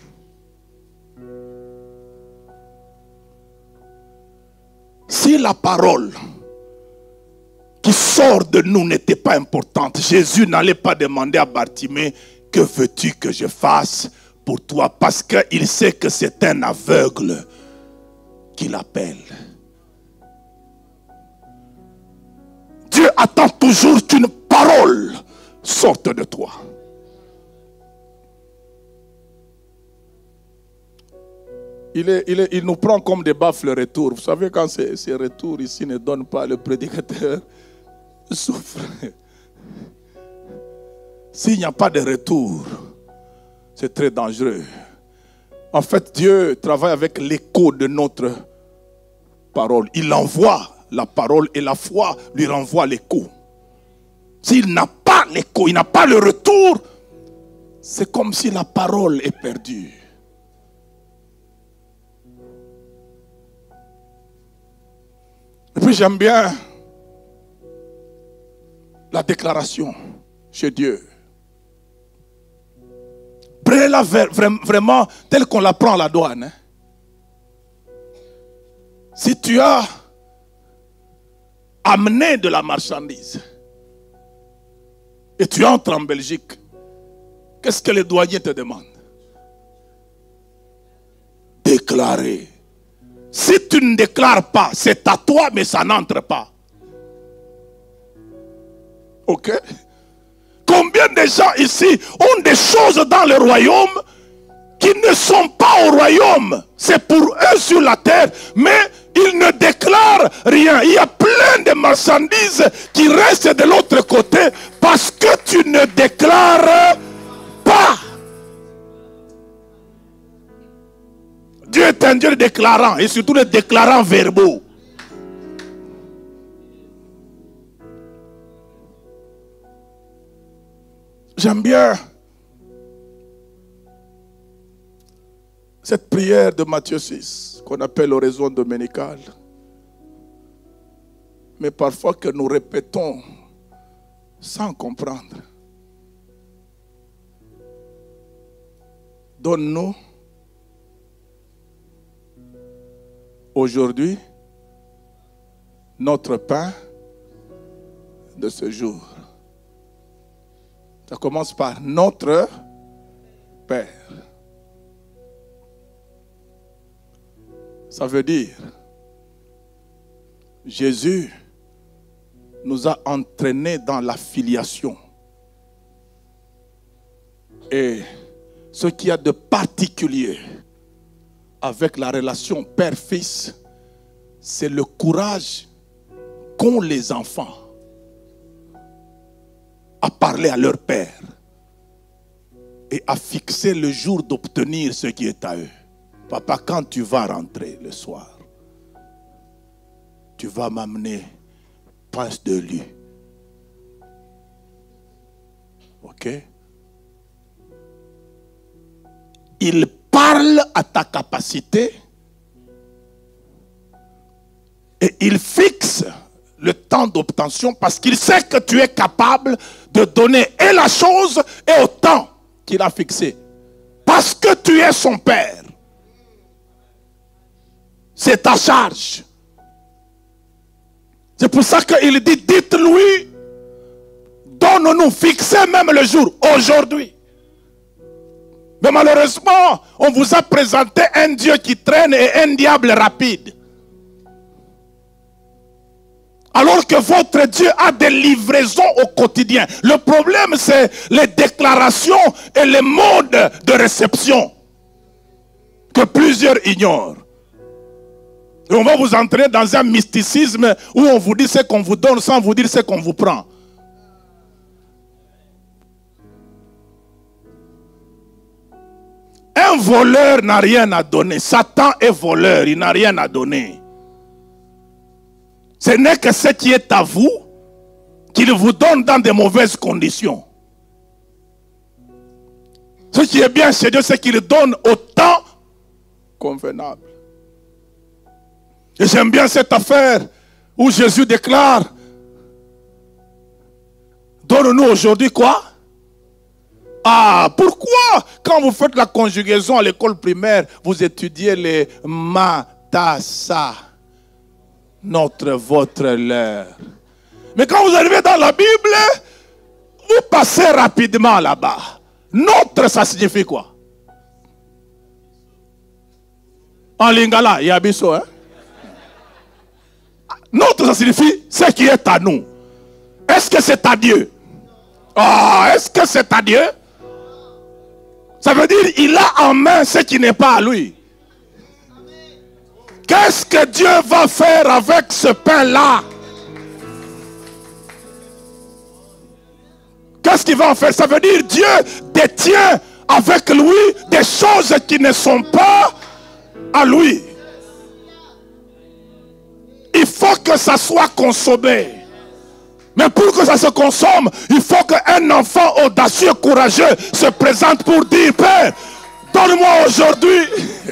Si la parole qui sort de nous n'était pas importante, Jésus n'allait pas demander à Bartimée: que veux-tu que je fasse pour toi? Parce qu'il sait que c'est un aveugle qu'il appelle. Dieu attend toujours qu'une parole sorte de toi. Il nous prend comme des baffes le retour. Vous savez, quand ces retours ici ne donnent pas, le prédicateur souffre. S'il n'y a pas de retour, c'est très dangereux. En fait, Dieu travaille avec l'écho de notre parole. Il envoie la parole et la foi lui renvoie l'écho. S'il n'a pas l'écho, il n'a pas le retour, c'est comme si la parole est perdue. Et puis j'aime bien la déclaration chez Dieu. Prenez-la vraiment telle qu'on la prend à la douane. Hein. Si tu as amené de la marchandise et tu entres en Belgique, qu'est-ce que les douaniers te demandent? Déclarer. Si tu ne déclares pas, c'est à toi, mais ça n'entre pas. Ok? Combien de gens ici ont des choses dans le royaume qui ne sont pas au royaume? C'est pour eux sur la terre, mais ils ne déclarent rien. Il y a plein de marchandises qui restent de l'autre côté parce que tu ne déclares pas. Dieu est un Dieu de déclarants et surtout de déclarants verbaux. J'aime bien cette prière de Matthieu 6 qu'on appelle l'oraison dominicale. Mais parfois que nous répétons sans comprendre. Donne-nous aujourd'hui notre pain de ce jour. Ça commence par notre Père. Ça veut dire, Jésus nous a entraînés dans la filiation. Et ce qu'il y a de particulier avec la relation père-fils, c'est le courage qu'ont les enfants à parler à leur père et à fixer le jour d'obtenir ce qui est à eux. Papa, quand tu vas rentrer le soir, tu vas m'amener pince de lui. Ok? Il parle à ta capacité et il fixe le temps d'obtention parce qu'il sait que tu es capable de donner et la chose et au temps qu'il a fixé. Parce que tu es son père. C'est ta charge. C'est pour ça qu'il dit, dites-lui, donne-nous, fixez même le jour, aujourd'hui. Mais malheureusement, on vous a présenté un Dieu qui traîne et un diable rapide. Alors que votre Dieu a des livraisons au quotidien. Le problème, c'est les déclarations et les modes de réception que plusieurs ignorent. Et on va vous entraîner dans un mysticisme où on vous dit ce qu'on vous donne sans vous dire ce qu'on vous prend. Un voleur n'a rien à donner. Satan est voleur, il n'a rien à donner. Ce n'est que ce qui est à vous qu'il vous donne dans de mauvaises conditions. Ce qui est bien chez Dieu, c'est qu'il donne au temps convenable. Et j'aime bien cette affaire où Jésus déclare, donne-nous aujourd'hui quoi? Ah, pourquoi quand vous faites la conjugaison à l'école primaire, vous étudiez les matassa, notre, votre, leur. Mais quand vous arrivez dans la Bible, vous passez rapidement là-bas. Notre, ça signifie quoi? En lingala, il y a biso, hein? Notre, ça signifie ce qui est à nous. Est-ce que c'est à Dieu? Ah, est-ce que c'est à Dieu? Ça veut dire il a en main ce qui n'est pas à lui. Qu'est-ce que Dieu va faire avec ce pain-là? Qu'est-ce qu'il va en faire? Ça veut dire Dieu détient avec lui des choses qui ne sont pas à lui. Il faut que ça soit consommé. Mais pour que ça se consomme, il faut qu'un enfant audacieux, courageux se présente pour dire, Père, donne-moi aujourd'hui.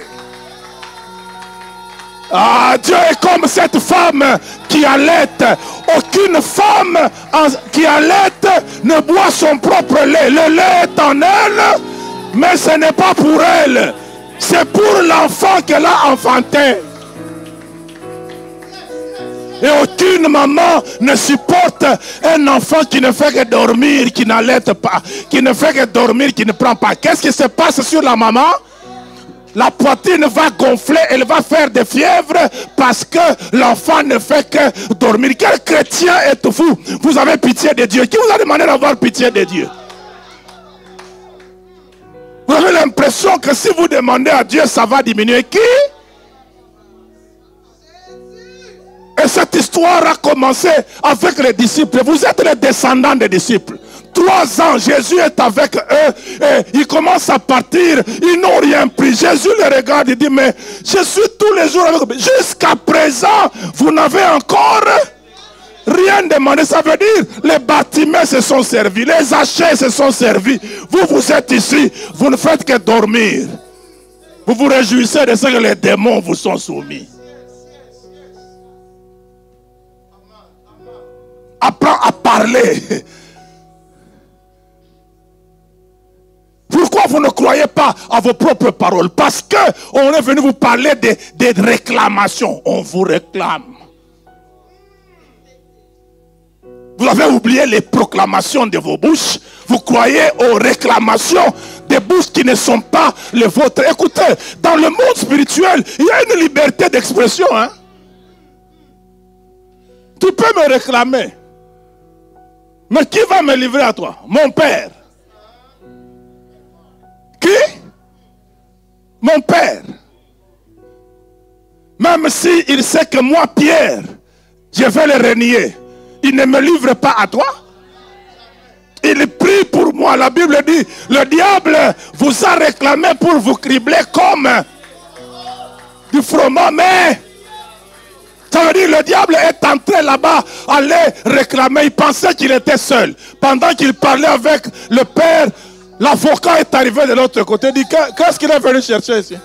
Ah, Dieu est comme cette femme qui allaite. Aucune femme qui allaite ne boit son propre lait. Le lait est en elle, mais ce n'est pas pour elle. C'est pour l'enfant qu'elle a enfanté. Et aucune maman ne supporte un enfant qui ne fait que dormir, qui n'allaite pas, qui ne fait que dormir, qui ne prend pas. Qu'est-ce qui se passe sur la maman? La poitrine va gonfler, elle va faire des fièvres parce que l'enfant ne fait que dormir. Quel chrétien êtes-vous? Vous avez pitié de Dieu. Qui vous a demandé d'avoir pitié de Dieu? Vous avez l'impression que si vous demandez à Dieu, ça va diminuer. Qui? Et cette histoire a commencé avec les disciples. Vous êtes les descendants des disciples. 3 ans, Jésus est avec eux et ils commencent à partir. Ils n'ont rien pris. Jésus les regarde et dit, mais je suis tous les jours avec vous. Jusqu'à présent, vous n'avez encore rien demandé. Ça veut dire, les bâtiments se sont servis, les achats se sont servis. Vous, vous êtes ici, vous ne faites que dormir. Vous vous réjouissez de ce que les démons vous sont soumis. Apprends à parler. Pourquoi vous ne croyez pas à vos propres paroles? Parce qu'on est venu vous parler des réclamations. On vous réclame. Vous avez oublié les proclamations de vos bouches. Vous croyez aux réclamations des bouches qui ne sont pas les vôtres. Écoutez, dans le monde spirituel, il y a une liberté d'expression. Hein? Tu peux me réclamer. Mais qui va me livrer à toi? Mon père. Qui? Mon père. Même s'il sait que moi, Pierre, je vais le renier, il ne me livre pas à toi. Il prie pour moi. La Bible dit, le diable vous a réclamé pour vous cribler comme du froment, mais ça veut dire le diable est entré là-bas, allait réclamer. Il pensait qu'il était seul. Pendant qu'il parlait avec le Père, l'avocat est arrivé de l'autre côté. Il dit, qu'est-ce qu'il est venu chercher ici?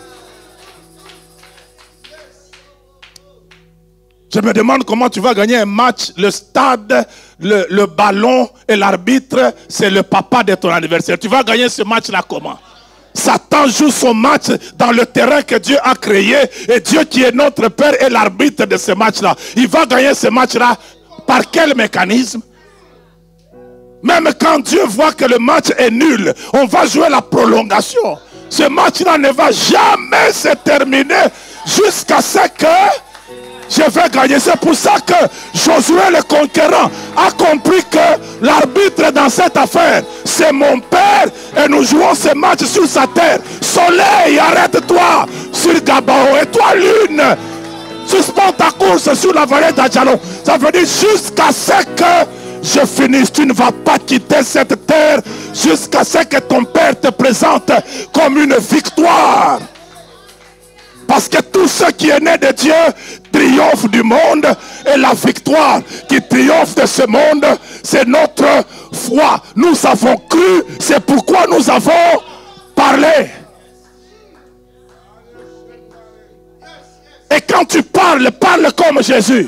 Je me demande comment tu vas gagner un match. Le stade, le ballon et l'arbitre, c'est le papa de ton anniversaire. Tu vas gagner ce match-là comment? Satan joue son match dans le terrain que Dieu a créé. Et Dieu qui est notre Père est l'arbitre de ce match-là. Il va gagner ce match-là par quel mécanisme? Même quand Dieu voit que le match est nul, on va jouer la prolongation. Ce match-là ne va jamais se terminer jusqu'à ce que je vais gagner. C'est pour ça que Josué le conquérant a compris que l'arbitre dans cette affaire, c'est mon Père et nous jouons ce match sur sa terre. Soleil, arrête-toi sur Gabaon. Et toi, lune, suspends ta course sur la vallée d'Adjalon. Ça veut dire jusqu'à ce que je finisse. Tu ne vas pas quitter cette terre jusqu'à ce que ton Père te présente comme une victoire. Parce que tout ce qui est né de Dieu triomphe du monde. Et la victoire qui triomphe de ce monde, c'est notre foi. Nous avons cru, c'est pourquoi nous avons parlé. Et quand tu parles, parle comme Jésus.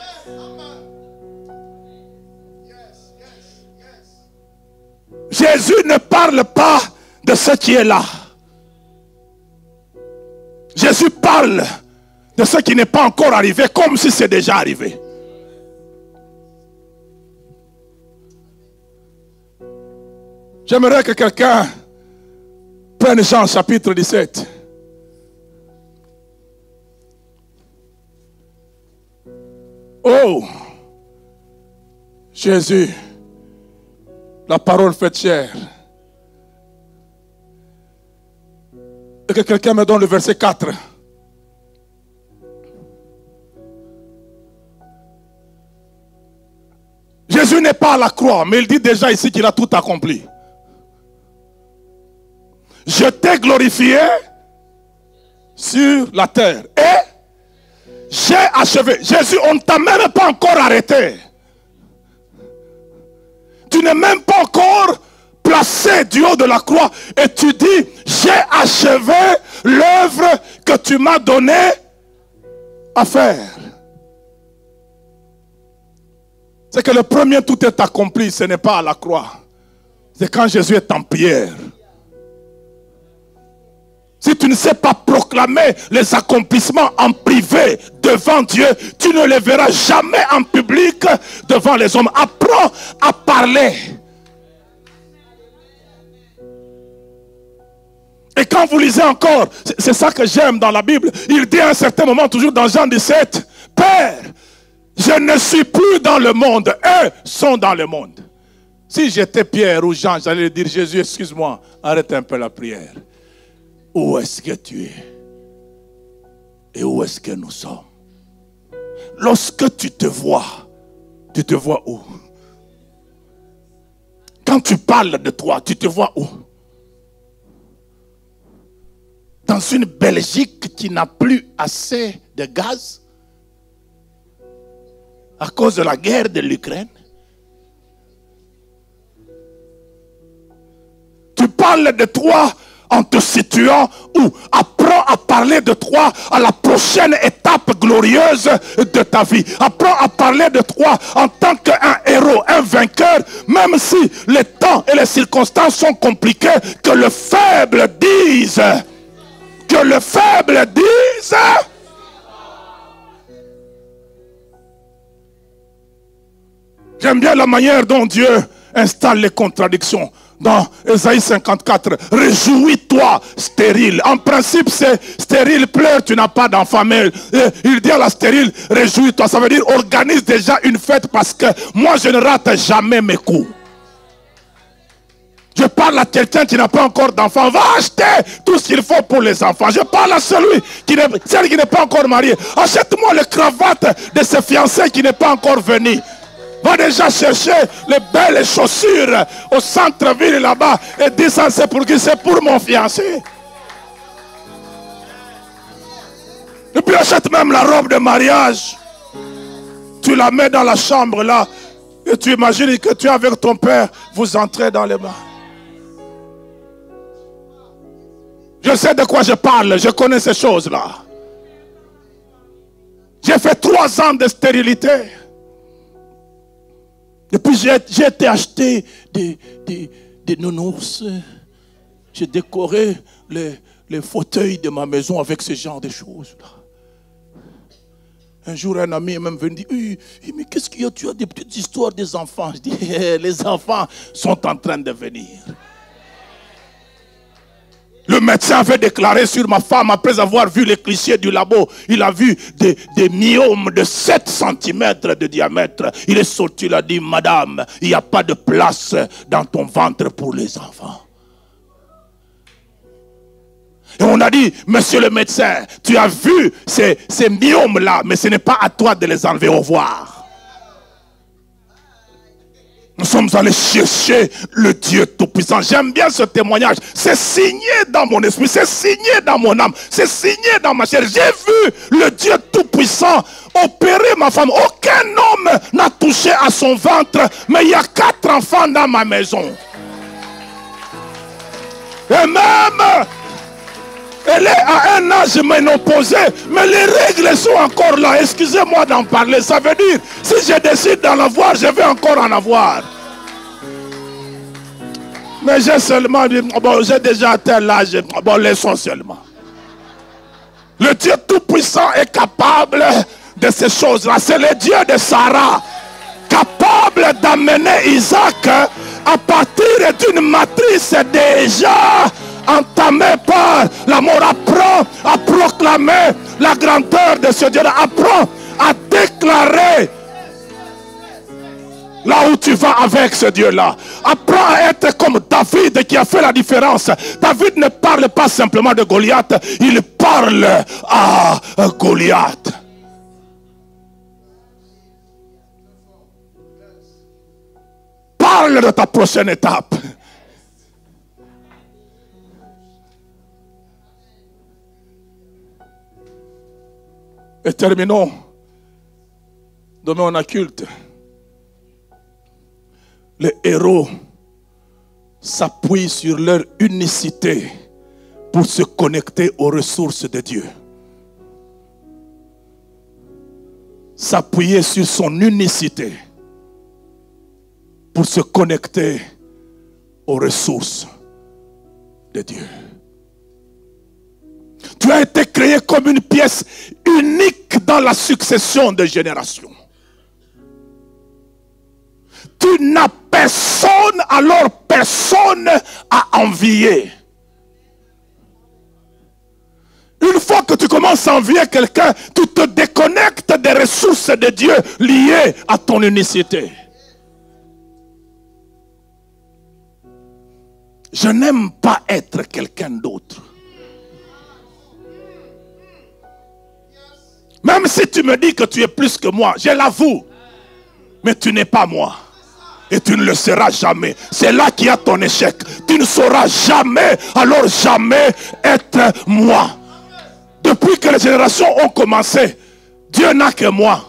Jésus ne parle pas de ce qui est là. Jésus parle de ce qui n'est pas encore arrivé comme si c'est déjà arrivé. J'aimerais que quelqu'un prenne Jean chapitre 17. Oh, Jésus, la parole faite chair. Et que quelqu'un me donne le verset 4. Jésus n'est pas à la croix, mais il dit déjà ici qu'il a tout accompli. Je t'ai glorifié sur la terre. Et j'ai achevé. Jésus, on ne t'a même pas encore arrêté. Tu n'es même pas encore placé du haut de la croix. Et tu dis, j'ai achevé l'œuvre que tu m'as donnée à faire. C'est que le premier tout est accompli, ce n'est pas à la croix. C'est quand Jésus est en prière. Si tu ne sais pas proclamer les accomplissements en privé devant Dieu, tu ne les verras jamais en public devant les hommes. Apprends à parler. Et quand vous lisez encore, c'est ça que j'aime dans la Bible, il dit à un certain moment, toujours dans Jean 17, « Père, je ne suis plus dans le monde, eux sont dans le monde. » Si j'étais Pierre ou Jean, j'allais dire, « Jésus, excuse-moi, arrête un peu la prière. Où est-ce que tu es? Et où est-ce que nous sommes? » Lorsque tu te vois où? Quand tu parles de toi, tu te vois où? Dans une Belgique qui n'a plus assez de gaz à cause de la guerre de l'Ukraine? Tu parles de toi en te situant où? Apprends à parler de toi à la prochaine étape glorieuse de ta vie. Apprends à parler de toi en tant qu'un héros, un vainqueur, même si les temps et les circonstances sont compliquées, que le faible dise. Que le faible dise. J'aime bien la manière dont Dieu installe les contradictions. Dans Ésaïe 54, réjouis-toi stérile. En principe, c'est stérile, pleure, tu n'as pas d'enfant. Mais il dit à la stérile, réjouis-toi. Ça veut dire, organise déjà une fête parce que moi, je ne rate jamais mes coups. Je parle à quelqu'un qui n'a pas encore d'enfant. Va acheter tout ce qu'il faut pour les enfants. Je parle à celle qui n'est pas encore marié. Achète-moi le cravate de ce fiancé qui n'est pas encore venu. Va déjà chercher les belles chaussures au centre-ville là-bas et dis ça, c'est pour qui? C'est pour mon fiancé. Et puis achète même la robe de mariage. Tu la mets dans la chambre là et tu imagines que tu es avec ton père, vous entrez dans les mains. Je sais de quoi je parle, je connais ces choses-là. J'ai fait 3 ans de stérilité. Et puis j'ai été acheter des nounours. J'ai décoré les fauteuils de ma maison avec ce genre de choses-là. Un jour, un ami est même venu dire, mais qu'est-ce qu'il y a? Tu as des petites histoires des enfants. Je dis, les enfants sont en train de venir. Le médecin avait déclaré sur ma femme, après avoir vu les clichés du labo, il a vu des myomes de 7 cm de diamètre. Il est sorti, il a dit, madame, il n'y a pas de place dans ton ventre pour les enfants. Et on a dit, monsieur le médecin, tu as vu ces myomes-là, mais ce n'est pas à toi de les enlever, au revoir. Nous sommes allés chercher le Dieu Tout-Puissant. J'aime bien ce témoignage. C'est signé dans mon esprit, c'est signé dans mon âme, c'est signé dans ma chair. J'ai vu le Dieu Tout-Puissant opérer ma femme. Aucun homme n'a touché à son ventre, mais il y a 4 enfants dans ma maison. Et même, elle est à un âge ménopausé, mais les règles sont encore là. Excusez-moi d'en parler. Ça veut dire, si je décide d'en avoir, je vais encore en avoir. Mais j'ai seulement dit, bon, j'ai déjà atteint l'âge, bon, laissons seulement. Le Dieu Tout-Puissant est capable de ces choses-là. C'est le Dieu de Sarah, capable d'amener Isaac à partir d'une matrice déjà entamé par l'amour. Apprends à proclamer la grandeur de ce Dieu. Apprends à déclarer là où tu vas avec ce Dieu-là. Apprends à être comme David qui a fait la différence. David ne parle pas simplement de Goliath, il parle à Goliath. Parle de ta prochaine étape. Et terminons. Demain on a culte. Les héros s'appuient sur leur unicité pour se connecter aux ressources de Dieu. S'appuyer sur son unicité pour se connecter aux ressources de Dieu. Tu as été créé comme une pièce unique dans la succession de générations. Tu n'as personne, alors personne à envier. Une fois que tu commences à envier quelqu'un, tu te déconnectes des ressources de Dieu liées à ton unicité. Je n'aime pas être quelqu'un d'autre. Même si tu me dis que tu es plus que moi, je l'avoue. Mais tu n'es pas moi. Et tu ne le seras jamais. C'est là qu'il y a ton échec. Tu ne sauras jamais, alors jamais être moi. Depuis que les générations ont commencé, Dieu n'a que moi.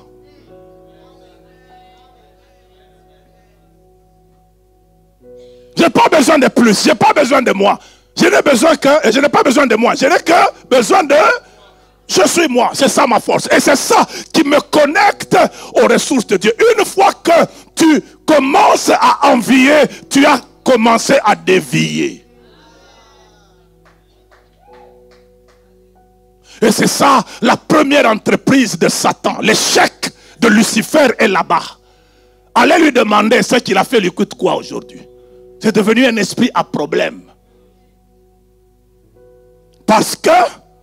Je n'ai pas besoin de plus. Je n'ai pas besoin de moi. Je n'ai besoin que, et je n'ai pas besoin de moi. Je n'ai que besoin de... Je suis moi, c'est ça ma force. Et c'est ça qui me connecte aux ressources de Dieu. Une fois que tu commences à envier, tu as commencé à dévier. Et c'est ça la première entreprise de Satan. L'échec de Lucifer est là-bas. Allez lui demander ce qu'il a fait, lui coûte quoi aujourd'hui. C'est devenu un esprit à problème. Parce que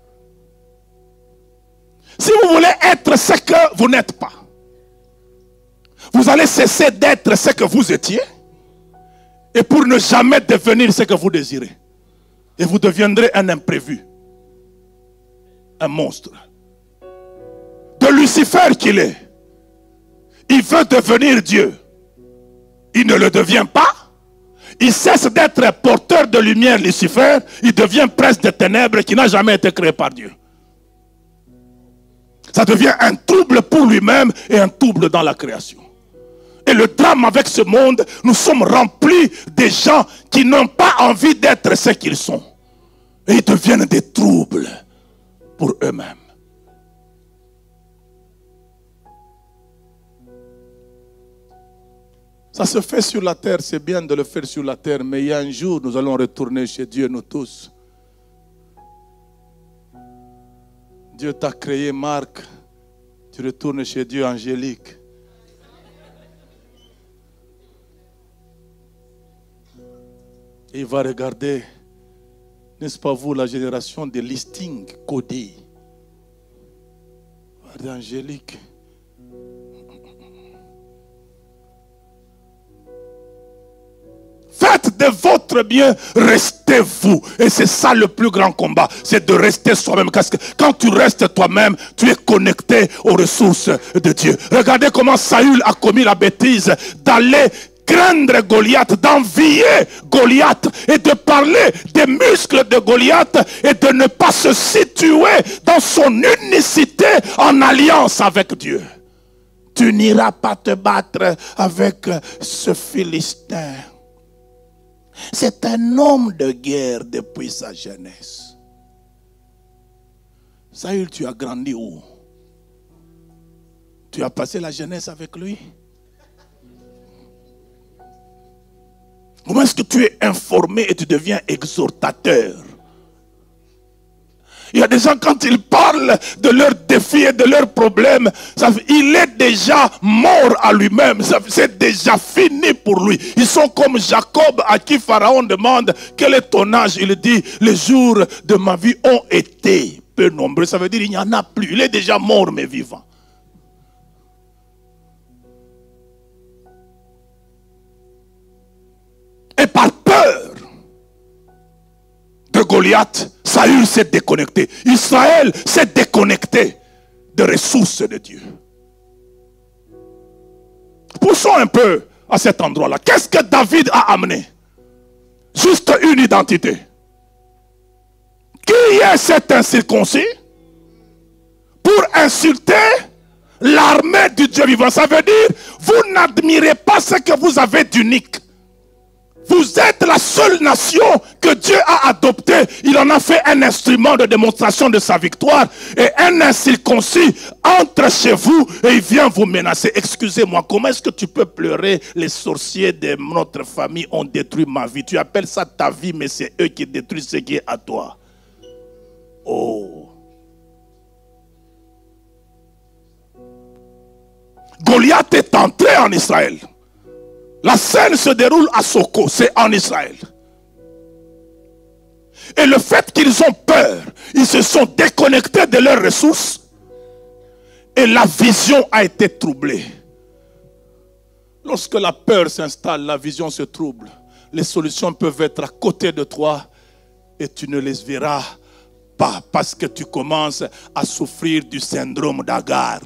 si vous voulez être ce que vous n'êtes pas, vous allez cesser d'être ce que vous étiez, et pour ne jamais devenir ce que vous désirez. Et vous deviendrez un imprévu, un monstre. De Lucifer qu'il est, il veut devenir Dieu. Il ne le devient pas. Il cesse d'être porteur de lumière, Lucifer. Il devient prince de ténèbres qui n'a jamais été créé par Dieu. Ça devient un trouble pour lui-même et un trouble dans la création. Et le drame avec ce monde, nous sommes remplis de gens qui n'ont pas envie d'être ce qu'ils sont. Et ils deviennent des troubles pour eux-mêmes. Ça se fait sur la terre, c'est bien de le faire sur la terre, mais il y a un jour, nous allons retourner chez Dieu, nous tous. Dieu t'a créé, Marc. Tu retournes chez Dieu, Angélique. Et il va regarder, n'est-ce pas vous, la génération des listings codés. Regardez Angélique. Faites de votre bien, restez vous. Et c'est ça le plus grand combat, c'est de rester soi-même. Parce que quand tu restes toi-même, tu es connecté aux ressources de Dieu. Regardez comment Saül a commis la bêtise d'aller craindre Goliath, d'envier Goliath et de parler des muscles de Goliath et de ne pas se situer dans son unicité en alliance avec Dieu. Tu n'iras pas te battre avec ce Philistin. C'est un homme de guerre depuis sa jeunesse. Saül, tu as grandi où? Tu as passé la jeunesse avec lui? Comment est-ce que tu es informé et tu deviens exhortateur? Il y a des gens, quand ils parlent de leurs défis et de leurs problèmes, il est déjà mort à lui-même. C'est déjà fini pour lui. Ils sont comme Jacob à qui Pharaon demande quel est ton âge. Il dit, les jours de ma vie ont été peu nombreux. Ça veut dire il n'y en a plus. Il est déjà mort mais vivant. Et par peur de Goliath, Saül s'est déconnecté. Israël s'est déconnecté des ressources de Dieu. Poussons un peu à cet endroit-là. Qu'est-ce que David a amené? Juste une identité. Qui est cet incirconcis pour insulter l'armée du Dieu vivant? Ça veut dire, vous n'admirez pas ce que vous avez d'unique. Vous êtes la seule nation que Dieu a adoptée. Il en a fait un instrument de démonstration de sa victoire. Et un incirconcis entre chez vous et il vient vous menacer. Excusez-moi, comment est-ce que tu peux pleurer? Les sorciers de notre famille ont détruit ma vie. Tu appelles ça ta vie, mais c'est eux qui détruisent ce qui est à toi. Oh. Goliath est entré en Israël. La scène se déroule à Soko, c'est en Israël. Et le fait qu'ils ont peur, ils se sont déconnectés de leurs ressources. Et la vision a été troublée. Lorsque la peur s'installe, la vision se trouble. Les solutions peuvent être à côté de toi et tu ne les verras pas parce que tu commences à souffrir du syndrome d'Agar.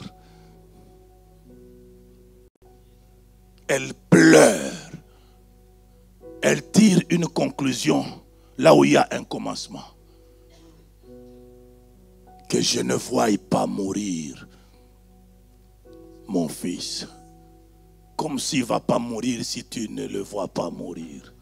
Elle pleure. Elle tire une conclusion là où il y a un commencement. Que je ne voie pas mourir mon fils. Comme s'il ne va pas mourir si tu ne le vois pas mourir.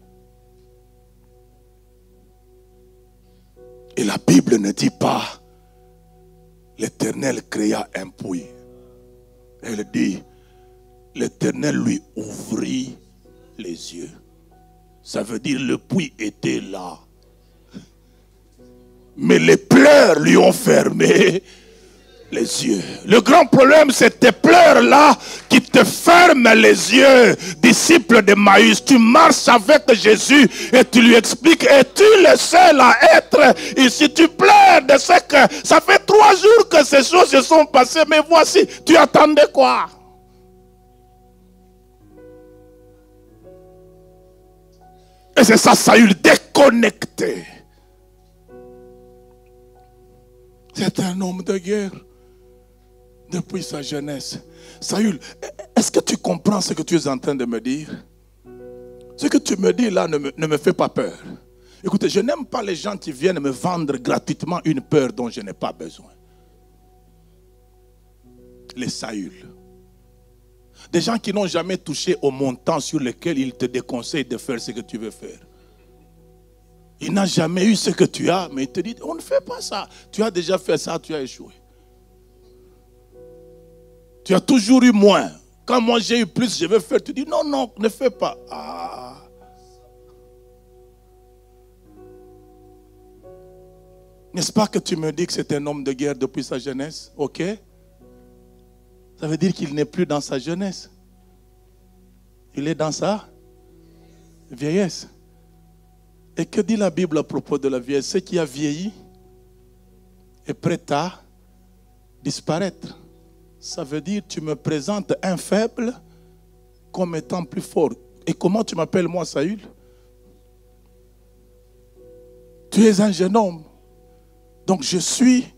Et la Bible ne dit pas l'Éternel créa un puits. Elle dit l'Éternel lui ouvrit les yeux. Ça veut dire le puits était là. Mais les pleurs lui ont fermé les yeux. Le grand problème, c'est tes pleurs-là qui te ferment les yeux. Disciple d'Emmaüs, tu marches avec Jésus et tu lui expliques, es-tu le seul à être ici? Tu pleures de ce que ça fait 3 jours que ces choses se sont passées, mais voici, tu attendais quoi? Et c'est ça, Saül, déconnecté. C'est un homme de guerre. Depuis sa jeunesse. Saül, est-ce que tu comprends ce que tu es en train de me dire? Ce que tu me dis là ne me fait pas peur. Écoutez, je n'aime pas les gens qui viennent me vendre gratuitement une peur dont je n'ai pas besoin. Les Saül. Des gens qui n'ont jamais touché au montant sur lequel ils te déconseillent de faire ce que tu veux faire. Il n'a jamais eu ce que tu as, mais il te dit, on ne fait pas ça. Tu as déjà fait ça, tu as échoué. Tu as toujours eu moins. Quand moi j'ai eu plus, je vais faire. Tu dis non, non, ne fais pas. Ah. N'est-ce pas que tu me dis que c'est un homme de guerre depuis sa jeunesse? Ok. Ça veut dire qu'il n'est plus dans sa jeunesse. Il est dans sa vieillesse. Et que dit la Bible à propos de la vieillesse? Ce qui a vieilli est prêt à disparaître. Ça veut dire que tu me présentes un faible comme étant plus fort. Et comment tu m'appelles moi, Saül? Tu es un jeune homme. Donc je suis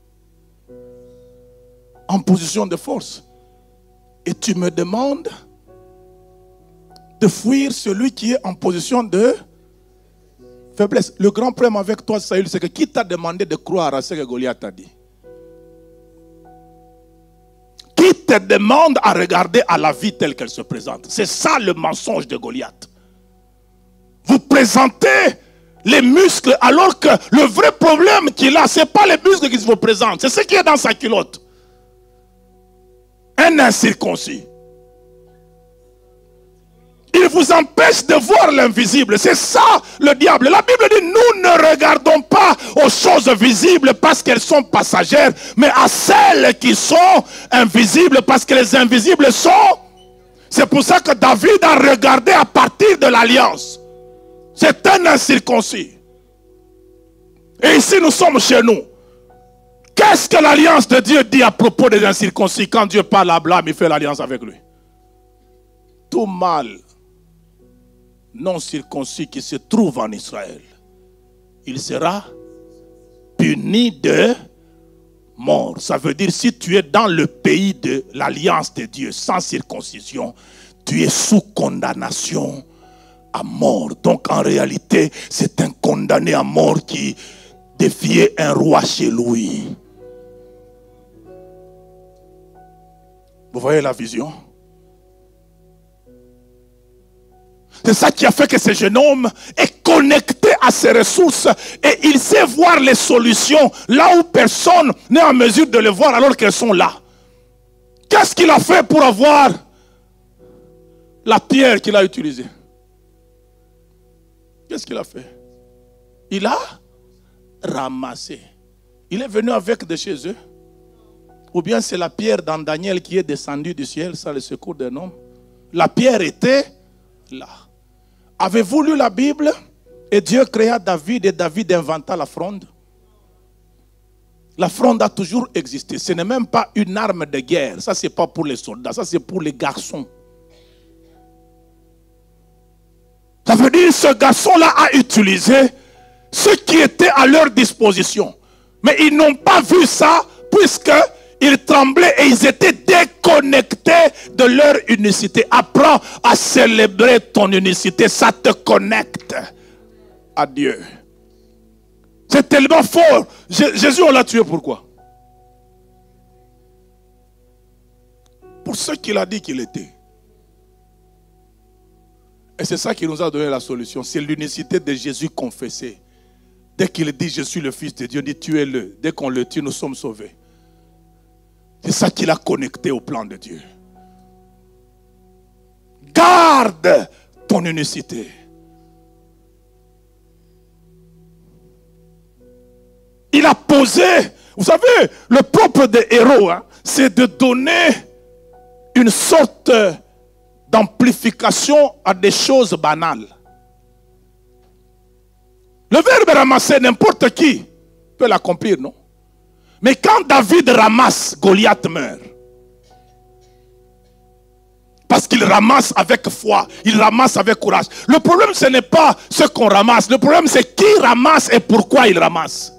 en position de force. Et tu me demandes de fuir celui qui est en position de faiblesse. Le grand problème avec toi, Saül, c'est que qui t'a demandé de croire à ce que Goliath a dit? Qui te demande à regarder à la vie telle qu'elle se présente? C'est ça le mensonge de Goliath. Vous présentez les muscles alors que le vrai problème qu'il a, ce n'est pas les muscles qui se vous présentent, c'est ce qui est dans sa culotte. Un incirconcis. Il vous empêche de voir l'invisible. C'est ça le diable. La Bible dit, nous ne regardons pas aux choses visibles parce qu'elles sont passagères, mais à celles qui sont invisibles parce que les invisibles sont. C'est pour ça que David a regardé à partir de l'alliance. C'est un incirconcis. Et ici nous sommes chez nous. Qu'est-ce que l'alliance de Dieu dit à propos des incirconcis? Quand Dieu parle à Abraham, il fait l'alliance avec lui. Tout mal non circoncis qui se trouve en Israël, il sera puni de mort. Ça veut dire, si tu es dans le pays de l'alliance de Dieu sans circoncision, tu es sous condamnation à mort. Donc en réalité, c'est un condamné à mort qui défiait un roi chez lui. Vous voyez la vision? C'est ça qui a fait que ce jeune homme est connecté à ses ressources et il sait voir les solutions là où personne n'est en mesure de les voir alors qu'elles sont là. Qu'est-ce qu'il a fait pour avoir la pierre qu'il a utilisée? Qu'est-ce qu'il a fait? Il a ramassé. Il est venu avec de chez eux. Ou bien c'est la pierre dans Daniel qui est descendue du ciel, ça le secours d'un homme. La pierre était là. Avez-vous lu la Bible? Et Dieu créa David et David inventa la fronde. La fronde a toujours existé. Ce n'est même pas une arme de guerre. Ça, ce n'est pas pour les soldats. Ça, c'est pour les garçons. Ça veut dire que ce garçon-là a utilisé ce qui était à leur disposition. Mais ils n'ont pas vu ça puisqu'ils tremblaient et ils étaient déconnectés de leur unicité. Apprends à célébrer ton unicité. Ça te connecte à Dieu. C'est tellement fort. Jésus, on l'a tué pourquoi? Pour ce qu'il a dit qu'il était. Et c'est ça qui nous a donné la solution. C'est l'unicité de Jésus confessée. Dès qu'il dit je suis le Fils de Dieu, il dit tuez-le. Dès qu'on le tue, nous sommes sauvés. C'est ça qui l'a connecté au plan de Dieu. Garde ton unicité. Il a posé, vous savez, le propre des héros, c'est de donner une sorte d'amplification à des choses banales. Le verbe ramasser, n'importe qui peut l'accomplir, non? Mais quand David ramasse, Goliath meurt. Parce qu'il ramasse avec foi, il ramasse avec courage. Le problème, ce n'est pas ce qu'on ramasse. Le problème, c'est qui ramasse et pourquoi il ramasse.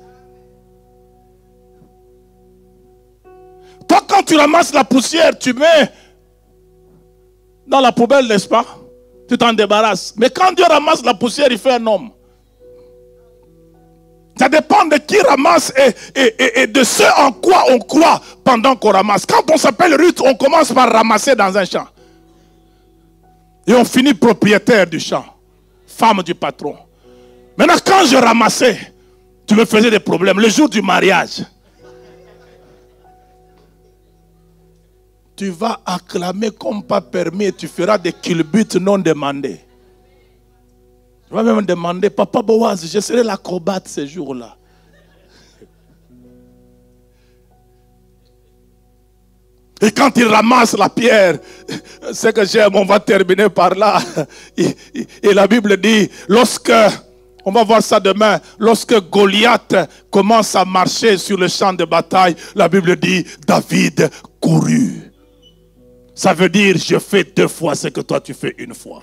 Toi, quand tu ramasses la poussière, tu mets dans la poubelle, n'est-ce pas? Tu t'en débarrasses. Mais quand Dieu ramasse la poussière, il fait un homme. Ça dépend de qui ramasse et de ce en quoi on croit pendant qu'on ramasse. Quand on s'appelle Ruth, on commence par ramasser dans un champ. Et on finit propriétaire du champ. Femme du patron. Maintenant, quand je ramassais, tu me faisais des problèmes. Le jour du mariage, tu vas acclamer comme pas permis et tu feras des culbutes non demandés. Tu vas même demander, Papa Boaz, je serai l'acrobate ces jours-là. Et quand il ramasse la pierre, ce que j'aime, on va terminer par là. Et la Bible dit, on va voir ça demain, lorsque Goliath commence à marcher sur le champ de bataille, la Bible dit, David courut. Ça veut dire, je fais 2 fois ce que toi tu fais 1 fois.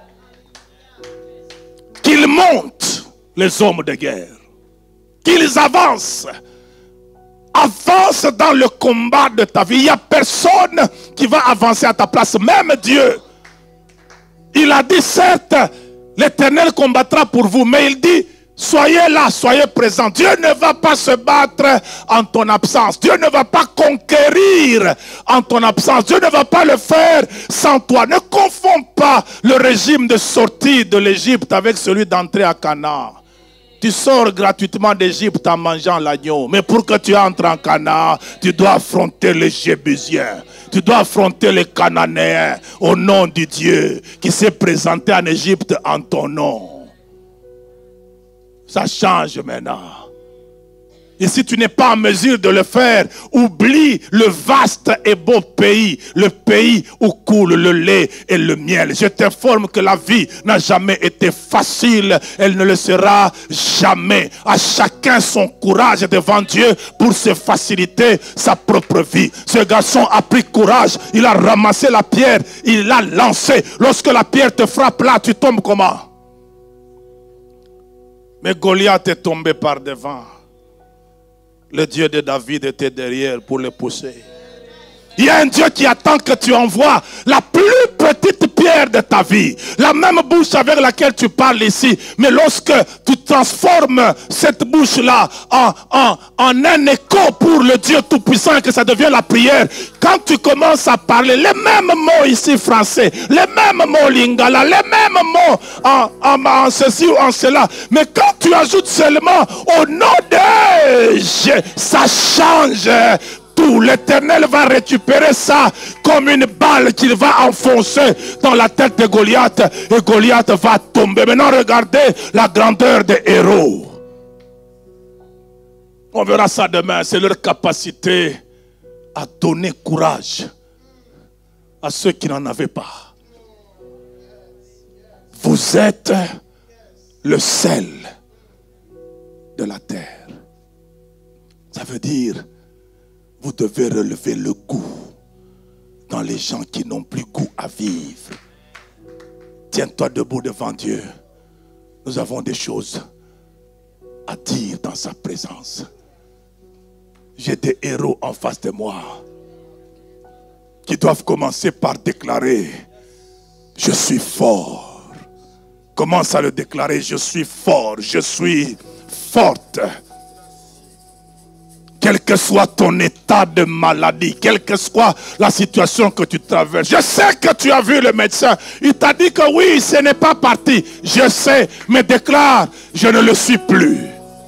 Qu'ils montent, les hommes de guerre. Qu'ils avancent. Avance dans le combat de ta vie. Il n'y a personne qui va avancer à ta place. Même Dieu. Il a dit, certes, l'Éternel combattra pour vous. Mais il dit, soyez là, soyez présents. Dieu ne va pas se battre en ton absence. Dieu ne va pas conquérir en ton absence. Dieu ne va pas le faire sans toi. Ne confonds pas le régime de sortie de l'Égypte avec celui d'entrée à Canaan. Tu sors gratuitement d'Égypte en mangeant l'agneau. Mais pour que tu entres en Canaan, tu dois affronter les Jébusiens. Tu dois affronter les Cananéens au nom du Dieu qui s'est présenté en Égypte en ton nom. Ça change maintenant. Et si tu n'es pas en mesure de le faire, oublie le vaste et beau pays, le pays où coule le lait et le miel. Je t'informe que la vie n'a jamais été facile, elle ne le sera jamais. À chacun son courage devant Dieu pour se faciliter sa propre vie. Ce garçon a pris courage, il a ramassé la pierre, il l'a lancée. Lorsque la pierre te frappe là, tu tombes comment? Mais Goliath est tombé par devant. Le Dieu de David était derrière pour le pousser. Il y a un Dieu qui attend que tu envoies la plus petite pierre de ta vie. La même bouche avec laquelle tu parles ici. Mais lorsque tu transformes cette bouche-là en un écho pour le Dieu Tout-Puissant et que ça devient la prière. Quand tu commences à parler les mêmes mots ici français, les mêmes mots lingala, les mêmes mots en ceci ou en cela. Mais quand tu ajoutes seulement au nom de Jésus, ça change. L'Éternel va récupérer ça comme une balle qu'il va enfoncer dans la tête de Goliath et Goliath va tomber. Maintenant regardez la grandeur des héros. On verra ça demain. C'est leur capacité à donner courage à ceux qui n'en avaient pas. Vous êtes le sel de la terre. Ça veut dire, vous devez relever le goût dans les gens qui n'ont plus goût à vivre. Tiens-toi debout devant Dieu. Nous avons des choses à dire dans sa présence. J'ai des héros en face de moi qui doivent commencer par déclarer: je suis fort. Commence à le déclarer: je suis fort, je suis forte. Quel que soit ton état de maladie, quelle que soit la situation que tu traverses. Je sais que tu as vu le médecin. Il t'a dit que oui, ce n'est pas parti. Je sais, mais déclare: je ne le suis plus.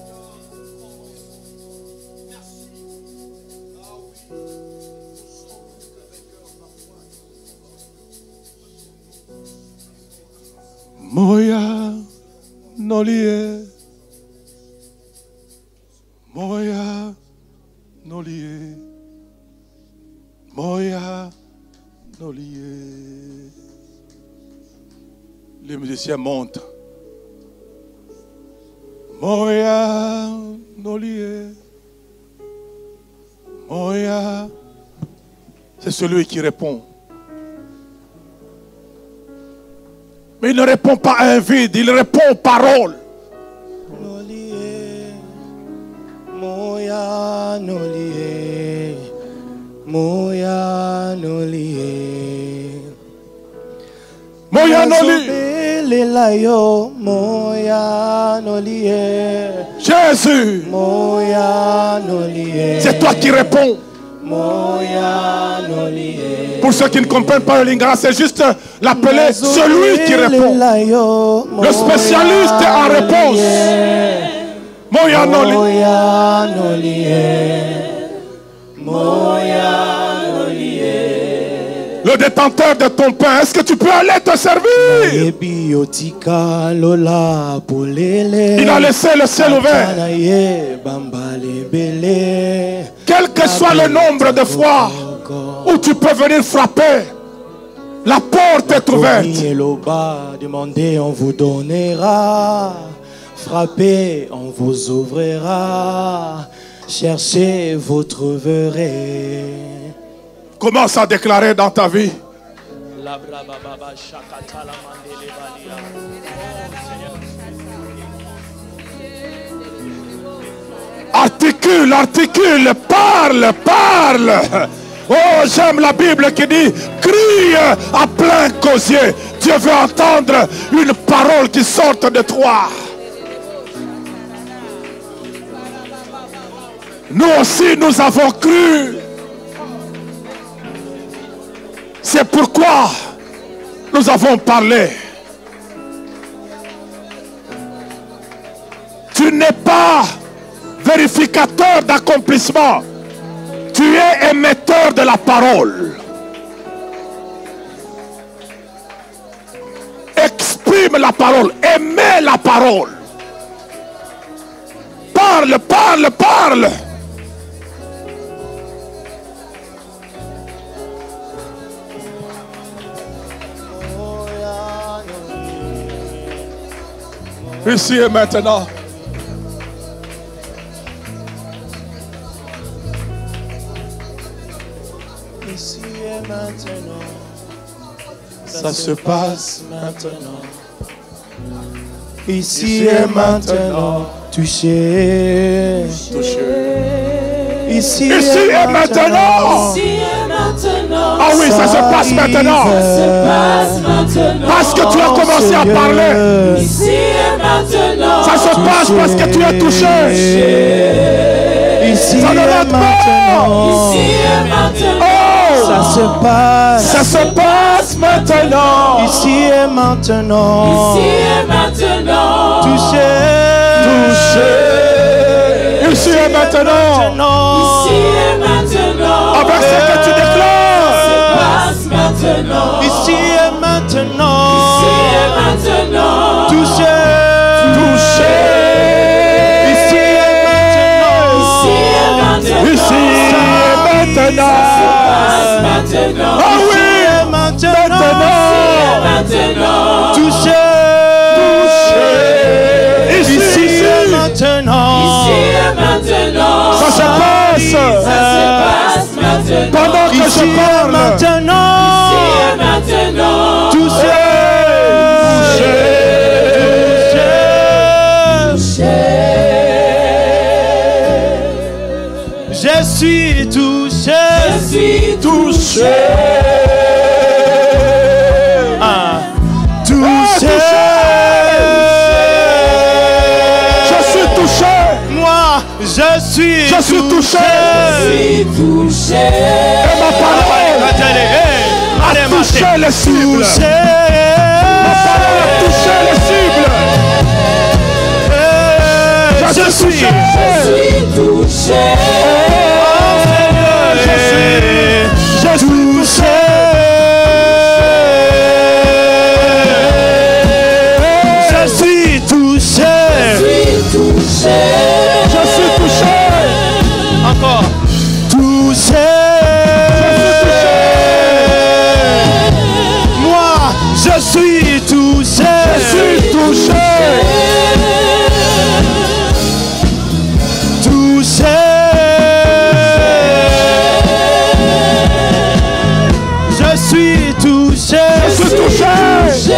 Moya nolie, moya nolie, moya nolie. Les musiciens montent. Moya nolie, moya. C'est celui qui répond. Mais il ne répond pas à un vide, il répond aux paroles.
Nolie, moya nolie, moya nolie,
Moya nolie.
Moya nolie,
Jésus,
moya nolie.
c'est toi qui réponds.
Moya nolie.
Pour ceux qui ne comprennent pas le lingala, c'est juste l'appeler celui qui répond. Le spécialiste en réponse. Moya nolie.
Moya nolie, moya nolie.
Le détenteur de ton pain, est-ce que tu peux aller te servir? Il a laissé le ciel ouvert. Quel que soit le nombre de fois où tu peux venir frapper, la porte est ouverte.
Demandez, on vous donnera. Frappez, on vous ouvrira. Cherchez, vous trouverez.
Commence à déclarer dans ta vie. Articule, articule, parle, parle. Oh, j'aime la Bible qui dit: crie à plein gosier. Dieu veut entendre une parole qui sorte de toi. Nous aussi, nous avons cru. C'est pourquoi nous avons parlé. Tu n'es pas vérificateur d'accomplissement. Tu es émetteur de la parole. Exprime la parole. Aimez la parole. Parle, parle, parle. Ici et maintenant.
Ici et maintenant.
Ça se passe
maintenant. Ici et maintenant. Touché. Ici et maintenant.
Ah oui, ça se passe maintenant. Parce que tu as commencé à parler.
Ici et maintenant.
Ça se passe parce que tu es touché.
Ici
Ça ne
et
rate pas.
maintenant.
Ici et maintenant.
Oh,
Ça se passe.
ça se passe maintenant.
Ici et maintenant.
Ici et maintenant.
Touché.
Touché. Ici et maintenant.
Ici et maintenant.
Avec ce que tu déclares.
Passe maintenant.
Ici et maintenant.
Ici et maintenant.
Touché.
Touché.
Ici et maintenant.
Ici et maintenant.
Ici et maintenant.
Passe maintenant.
Ah oui.
Ici et maintenant.
Maintenant.
Maintenant.
Touché.
Touché.
suis touché.
Je suis touché.
Touché.
Je suis touché.
Moi, je suis touché.
Je suis touché.
Et ma parole a touché les cibles. Ma parole a touché les cibles.
Je suis
touché.
Oh Seigneur, je suis touché. Je suis touché.
Je suis touché.
Encore. Touché. Moi, je suis touché.
Je suis touché.
Touché. Je suis touché.
Je suis touché.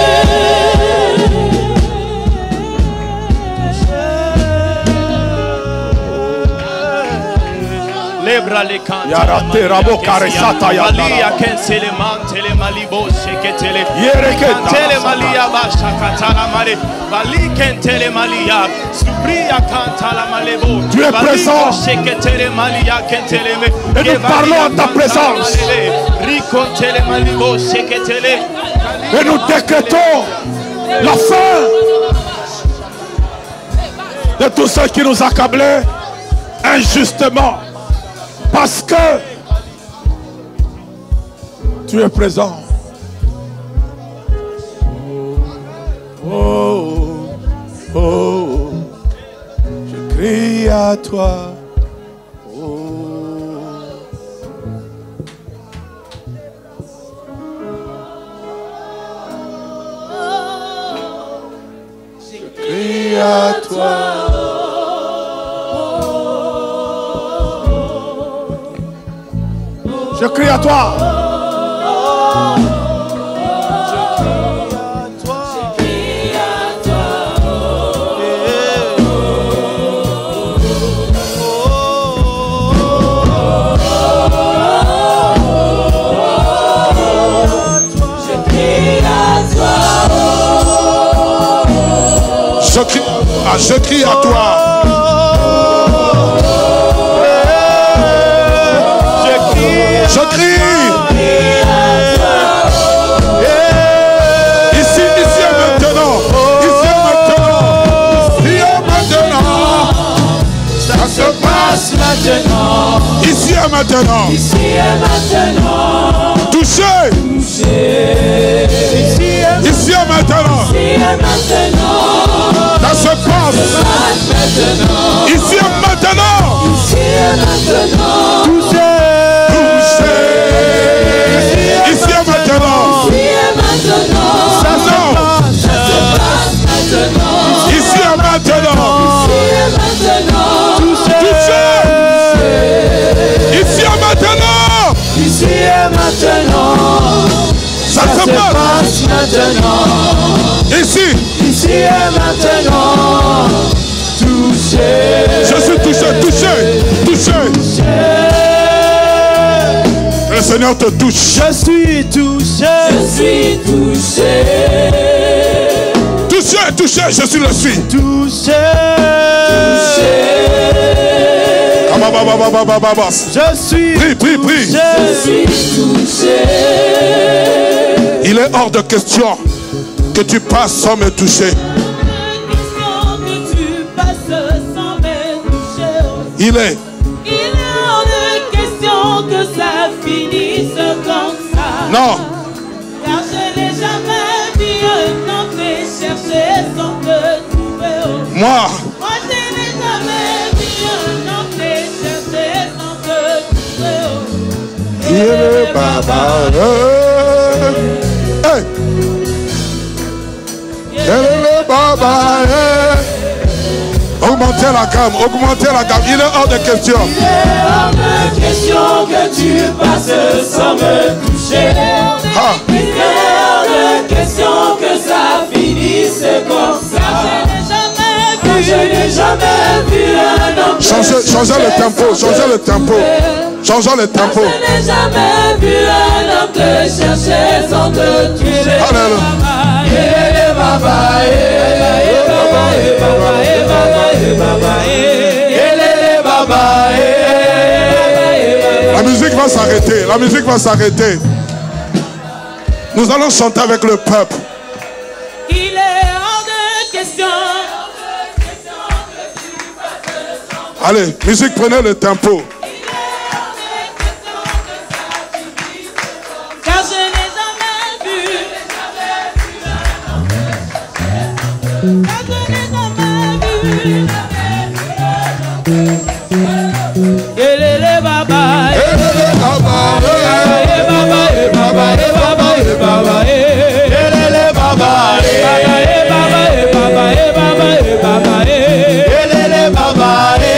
Yarate rabo karesata ya
Malia kensele mantele malibo sheketele
Yereketa.
Kantele malia basha katala male Bali kentele malia Subria kantala malebo
Tu es présent.
Sheketele malia kentele me
Et nous parlons en ta présence.
Rikontele malibo sheketele
Et nous décrétons la fin de tous ceux qui nous accablaient injustement. Parce que tu es présent. Oh, oh, oh, je crie à toi. Oh. Je crie à toi. Je crie à toi. Je crie à toi. Je crie. Ici et maintenant. Ici et maintenant. Ça se passe
Maintenant.
ici et maintenant.
Ici et maintenant.
Touché. Ici et maintenant.
Ici et maintenant.
Ça se passe
Maintenant.
ici et maintenant.
Ici et maintenant.
Touché. Ici et maintenant.
Ici et maintenant.
Ça se passe
Maintenant.
ici et maintenant.
Ici et maintenant.
Touché. Ici et maintenant.
Ici et maintenant.
Ça se passe
Maintenant.
ici.
Ici et maintenant. Touché.
Je suis touché. Le Seigneur te touche.
Je suis touché.
Je suis touché.
Touché, je suis le suis.
Touché. Je suis
Prie.
Je suis touché.
Il est hors de question que tu passes sans me toucher. Il est
hors de question que ça finisse comme ça.
non.
Car je n'ai jamais vu un homme chercher sans te trouver.
Moi,
Je n'ai jamais vu un homme chercher sans te trouver.
il est barbareux. Hey. Il est barbareux. Augmentez la gamme. Il est hors de question.
Il est hors de question que tu passes sans me toucher.
Ah.
Il est hors de question que ça finisse comme ça. Je n'ai jamais vu un homme
Changez le tempo, changez le tempo. Changeons le tempo.
Je n'ai jamais vu un homme te chercher sans te toucher.
La musique va s'arrêter. La musique va s'arrêter. Nous allons chanter avec le peuple.
Il est hors de question.
Allez, musique, prenez le tempo.
Car je n'ai jamais vu. Car je n'ai jamais vu. Elele baba, elele baba, baba, baba, baba, baba, elele baba, baba, baba, baba, baba, elele baba.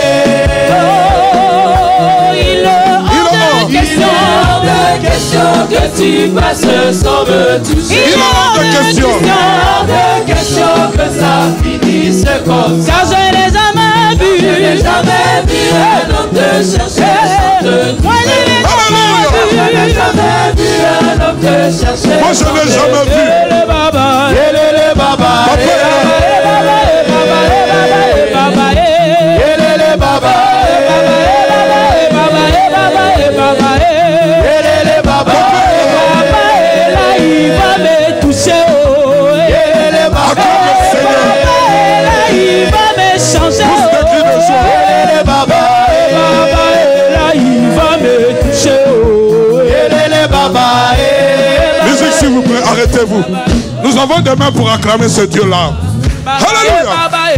Oh, il est hors de question que tu passes sans me toucher.
Il est hors de question.
Hors de question que ça finisse comme ça. Car je n'ai jamais vu. Je n'ai jamais vu un homme te chercher sans te toucher. Moi je n'ai jamais vu un homme te chercher.
Moi je n'ai jamais vu.
Elele baba, elele baba, elele baba, il va me toucher. Elele baba, il va me changer. Elele baba, il va me toucher. Elele baba.
Musique s'il vous plaît, arrêtez-vous. Nous avons des mains pour acclamer ce Dieu-là. Alléluia.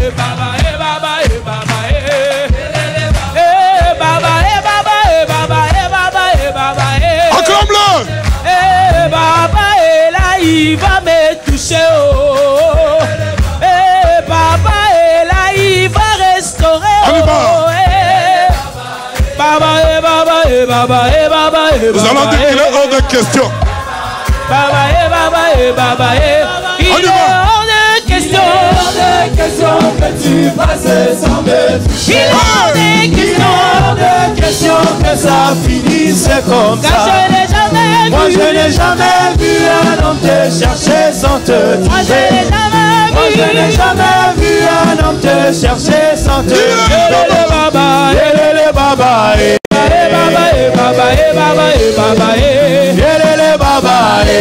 Acclame-le.
Baba est là, il va me toucher. Oh. Baba est là, il va restaurer.
On y va.
Baba, baba,
Nous allons dire qu'il est hors de question.
Baba, il est hors de question. Que tu passes sans me toucher. Il est hors de question que ça finisse comme ça. Car je n'ai jamais vu. Moi je n'ai jamais vu un homme te chercher sans te toucher. Moi je n'ai jamais vu un homme te chercher sans te toucher. Elele baba, elele baba, elele baba, elele baba,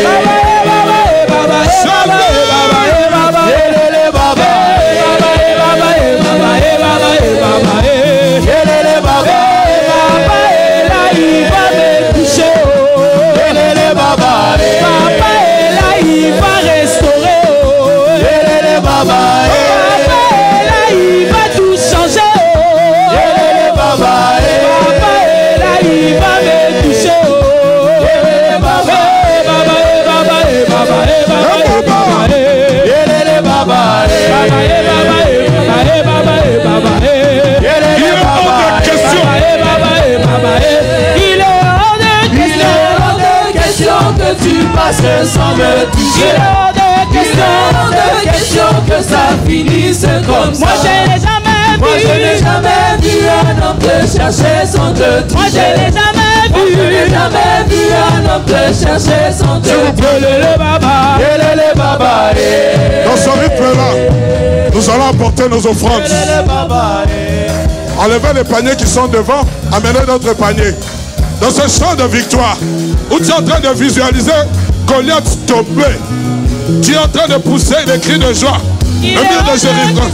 sans me toucher. Il est hors de question que ça finisse comme ça. Moi je n'ai jamais vu un homme te chercher sans te toucher. Moi je n'ai jamais vu un homme te chercher sans te toucher. Elele baba,
Dans ce rythme-là, nous allons apporter nos offrandes. Enlevez les paniers qui sont devant, amenez notre panier. Dans ce chant de victoire, où tu es en train de visualiser Goliath tombé, tu es en train de pousser des cris de joie. Le mur de Jéricho.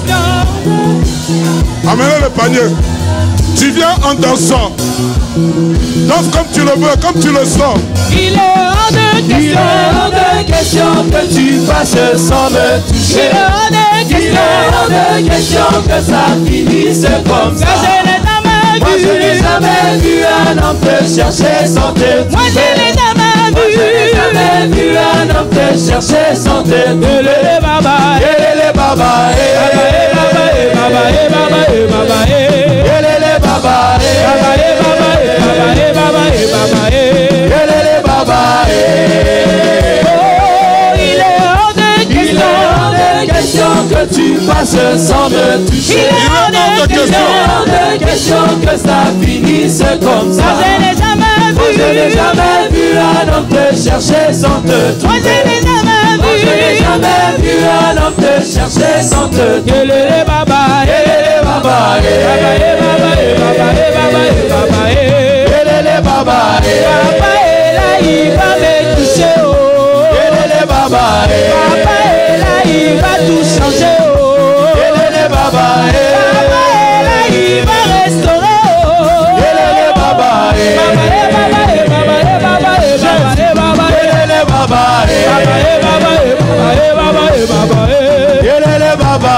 Amenez le panier. Tu viens en dansant. Danse comme tu le veux, comme tu le sens.
Il est hors de question que tu passes sans me toucher. Il est hors de question que ça finisse comme ça. Moi je n'ai jamais vu un homme te chercher sans te toucher. Moi je n'ai jamais vu un homme te chercher sans te toucher. Elele baba, elele baba, elele baba, elele baba, elele baba. Oh, il est hors de question que tu passes sans me toucher. Il est hors de question que ça finisse comme ça.
Je n'ai jamais vu.
Je n'ai jamais vu un homme te chercher sans te trouver.
Moi je n'ai jamais vu.
Je n'ai jamais vu un homme te chercher sans te trouver.
Yelele baba,
Yelele baba,
yelele baba, yelele baba,
Yelele baba,
papa est là, il va me toucher.
Yelele baba,
Papa est là, il va tout changer.
Yelele baba,
Papa est là, il va restaurer.
Yelele baba,
Baba, baba, baba,
Yelele baba, Yelele baba,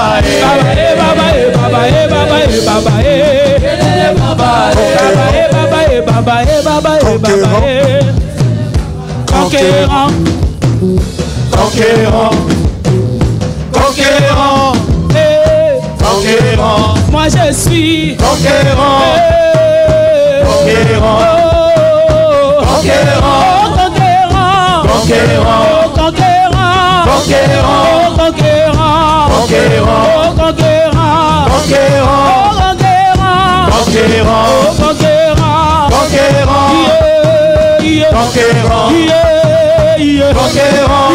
Conquérant,
conquérant, conquérant, conquérant,
moi je suis
conquérant, conquérant, conquérant,
conquérant,
conquérant,
conquérant,
conquérant,
conquérant,
conquérant,
conquérant,
conquérant, conquérant,
conquérant,
conquérant, conquérant, conquérant,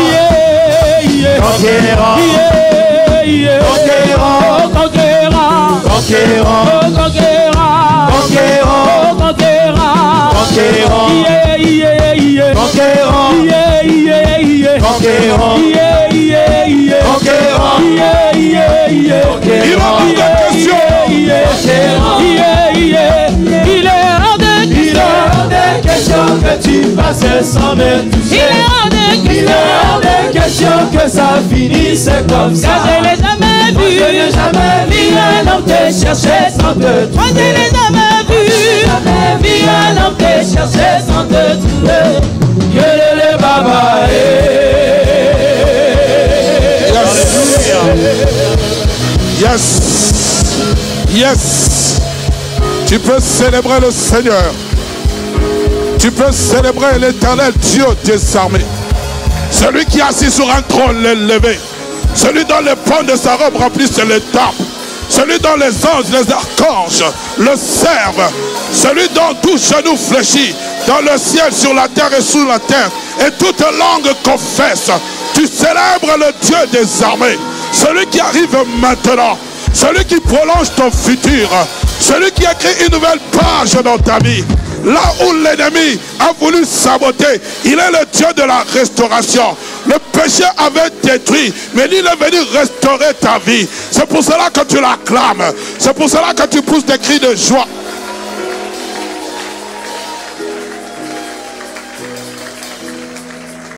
que tu passes sans me toucher. Il est hors de question que ça finisse comme ça.
Je n'ai jamais vu.
Je n'ai jamais vu un homme te chercher sans te trouver.
Moi je n'ai jamais vu.
Jamais vu un homme te chercher sans te trouver. Yelele baba,
Yes. Yes. Tu peux célébrer le Seigneur. Tu peux célébrer l'Éternel Dieu des armées. Celui qui est assis sur un trône élevé. Celui dont les pans de sa robe remplissent les temples. Celui dont les anges, les archanges le servent. Celui dont tout genou fléchit dans le ciel, sur la terre et sous la terre. Et toute langue confesse. Tu célèbres le Dieu des armées. Celui qui arrive maintenant. Celui qui prolonge ton futur. Celui qui écrit une nouvelle page dans ta vie. Là où l'ennemi a voulu saboter, il est le Dieu de la restauration. Le péché avait détruit, mais il est venu restaurer ta vie. C'est pour cela que tu l'acclames. C'est pour cela que tu pousses des cris de joie.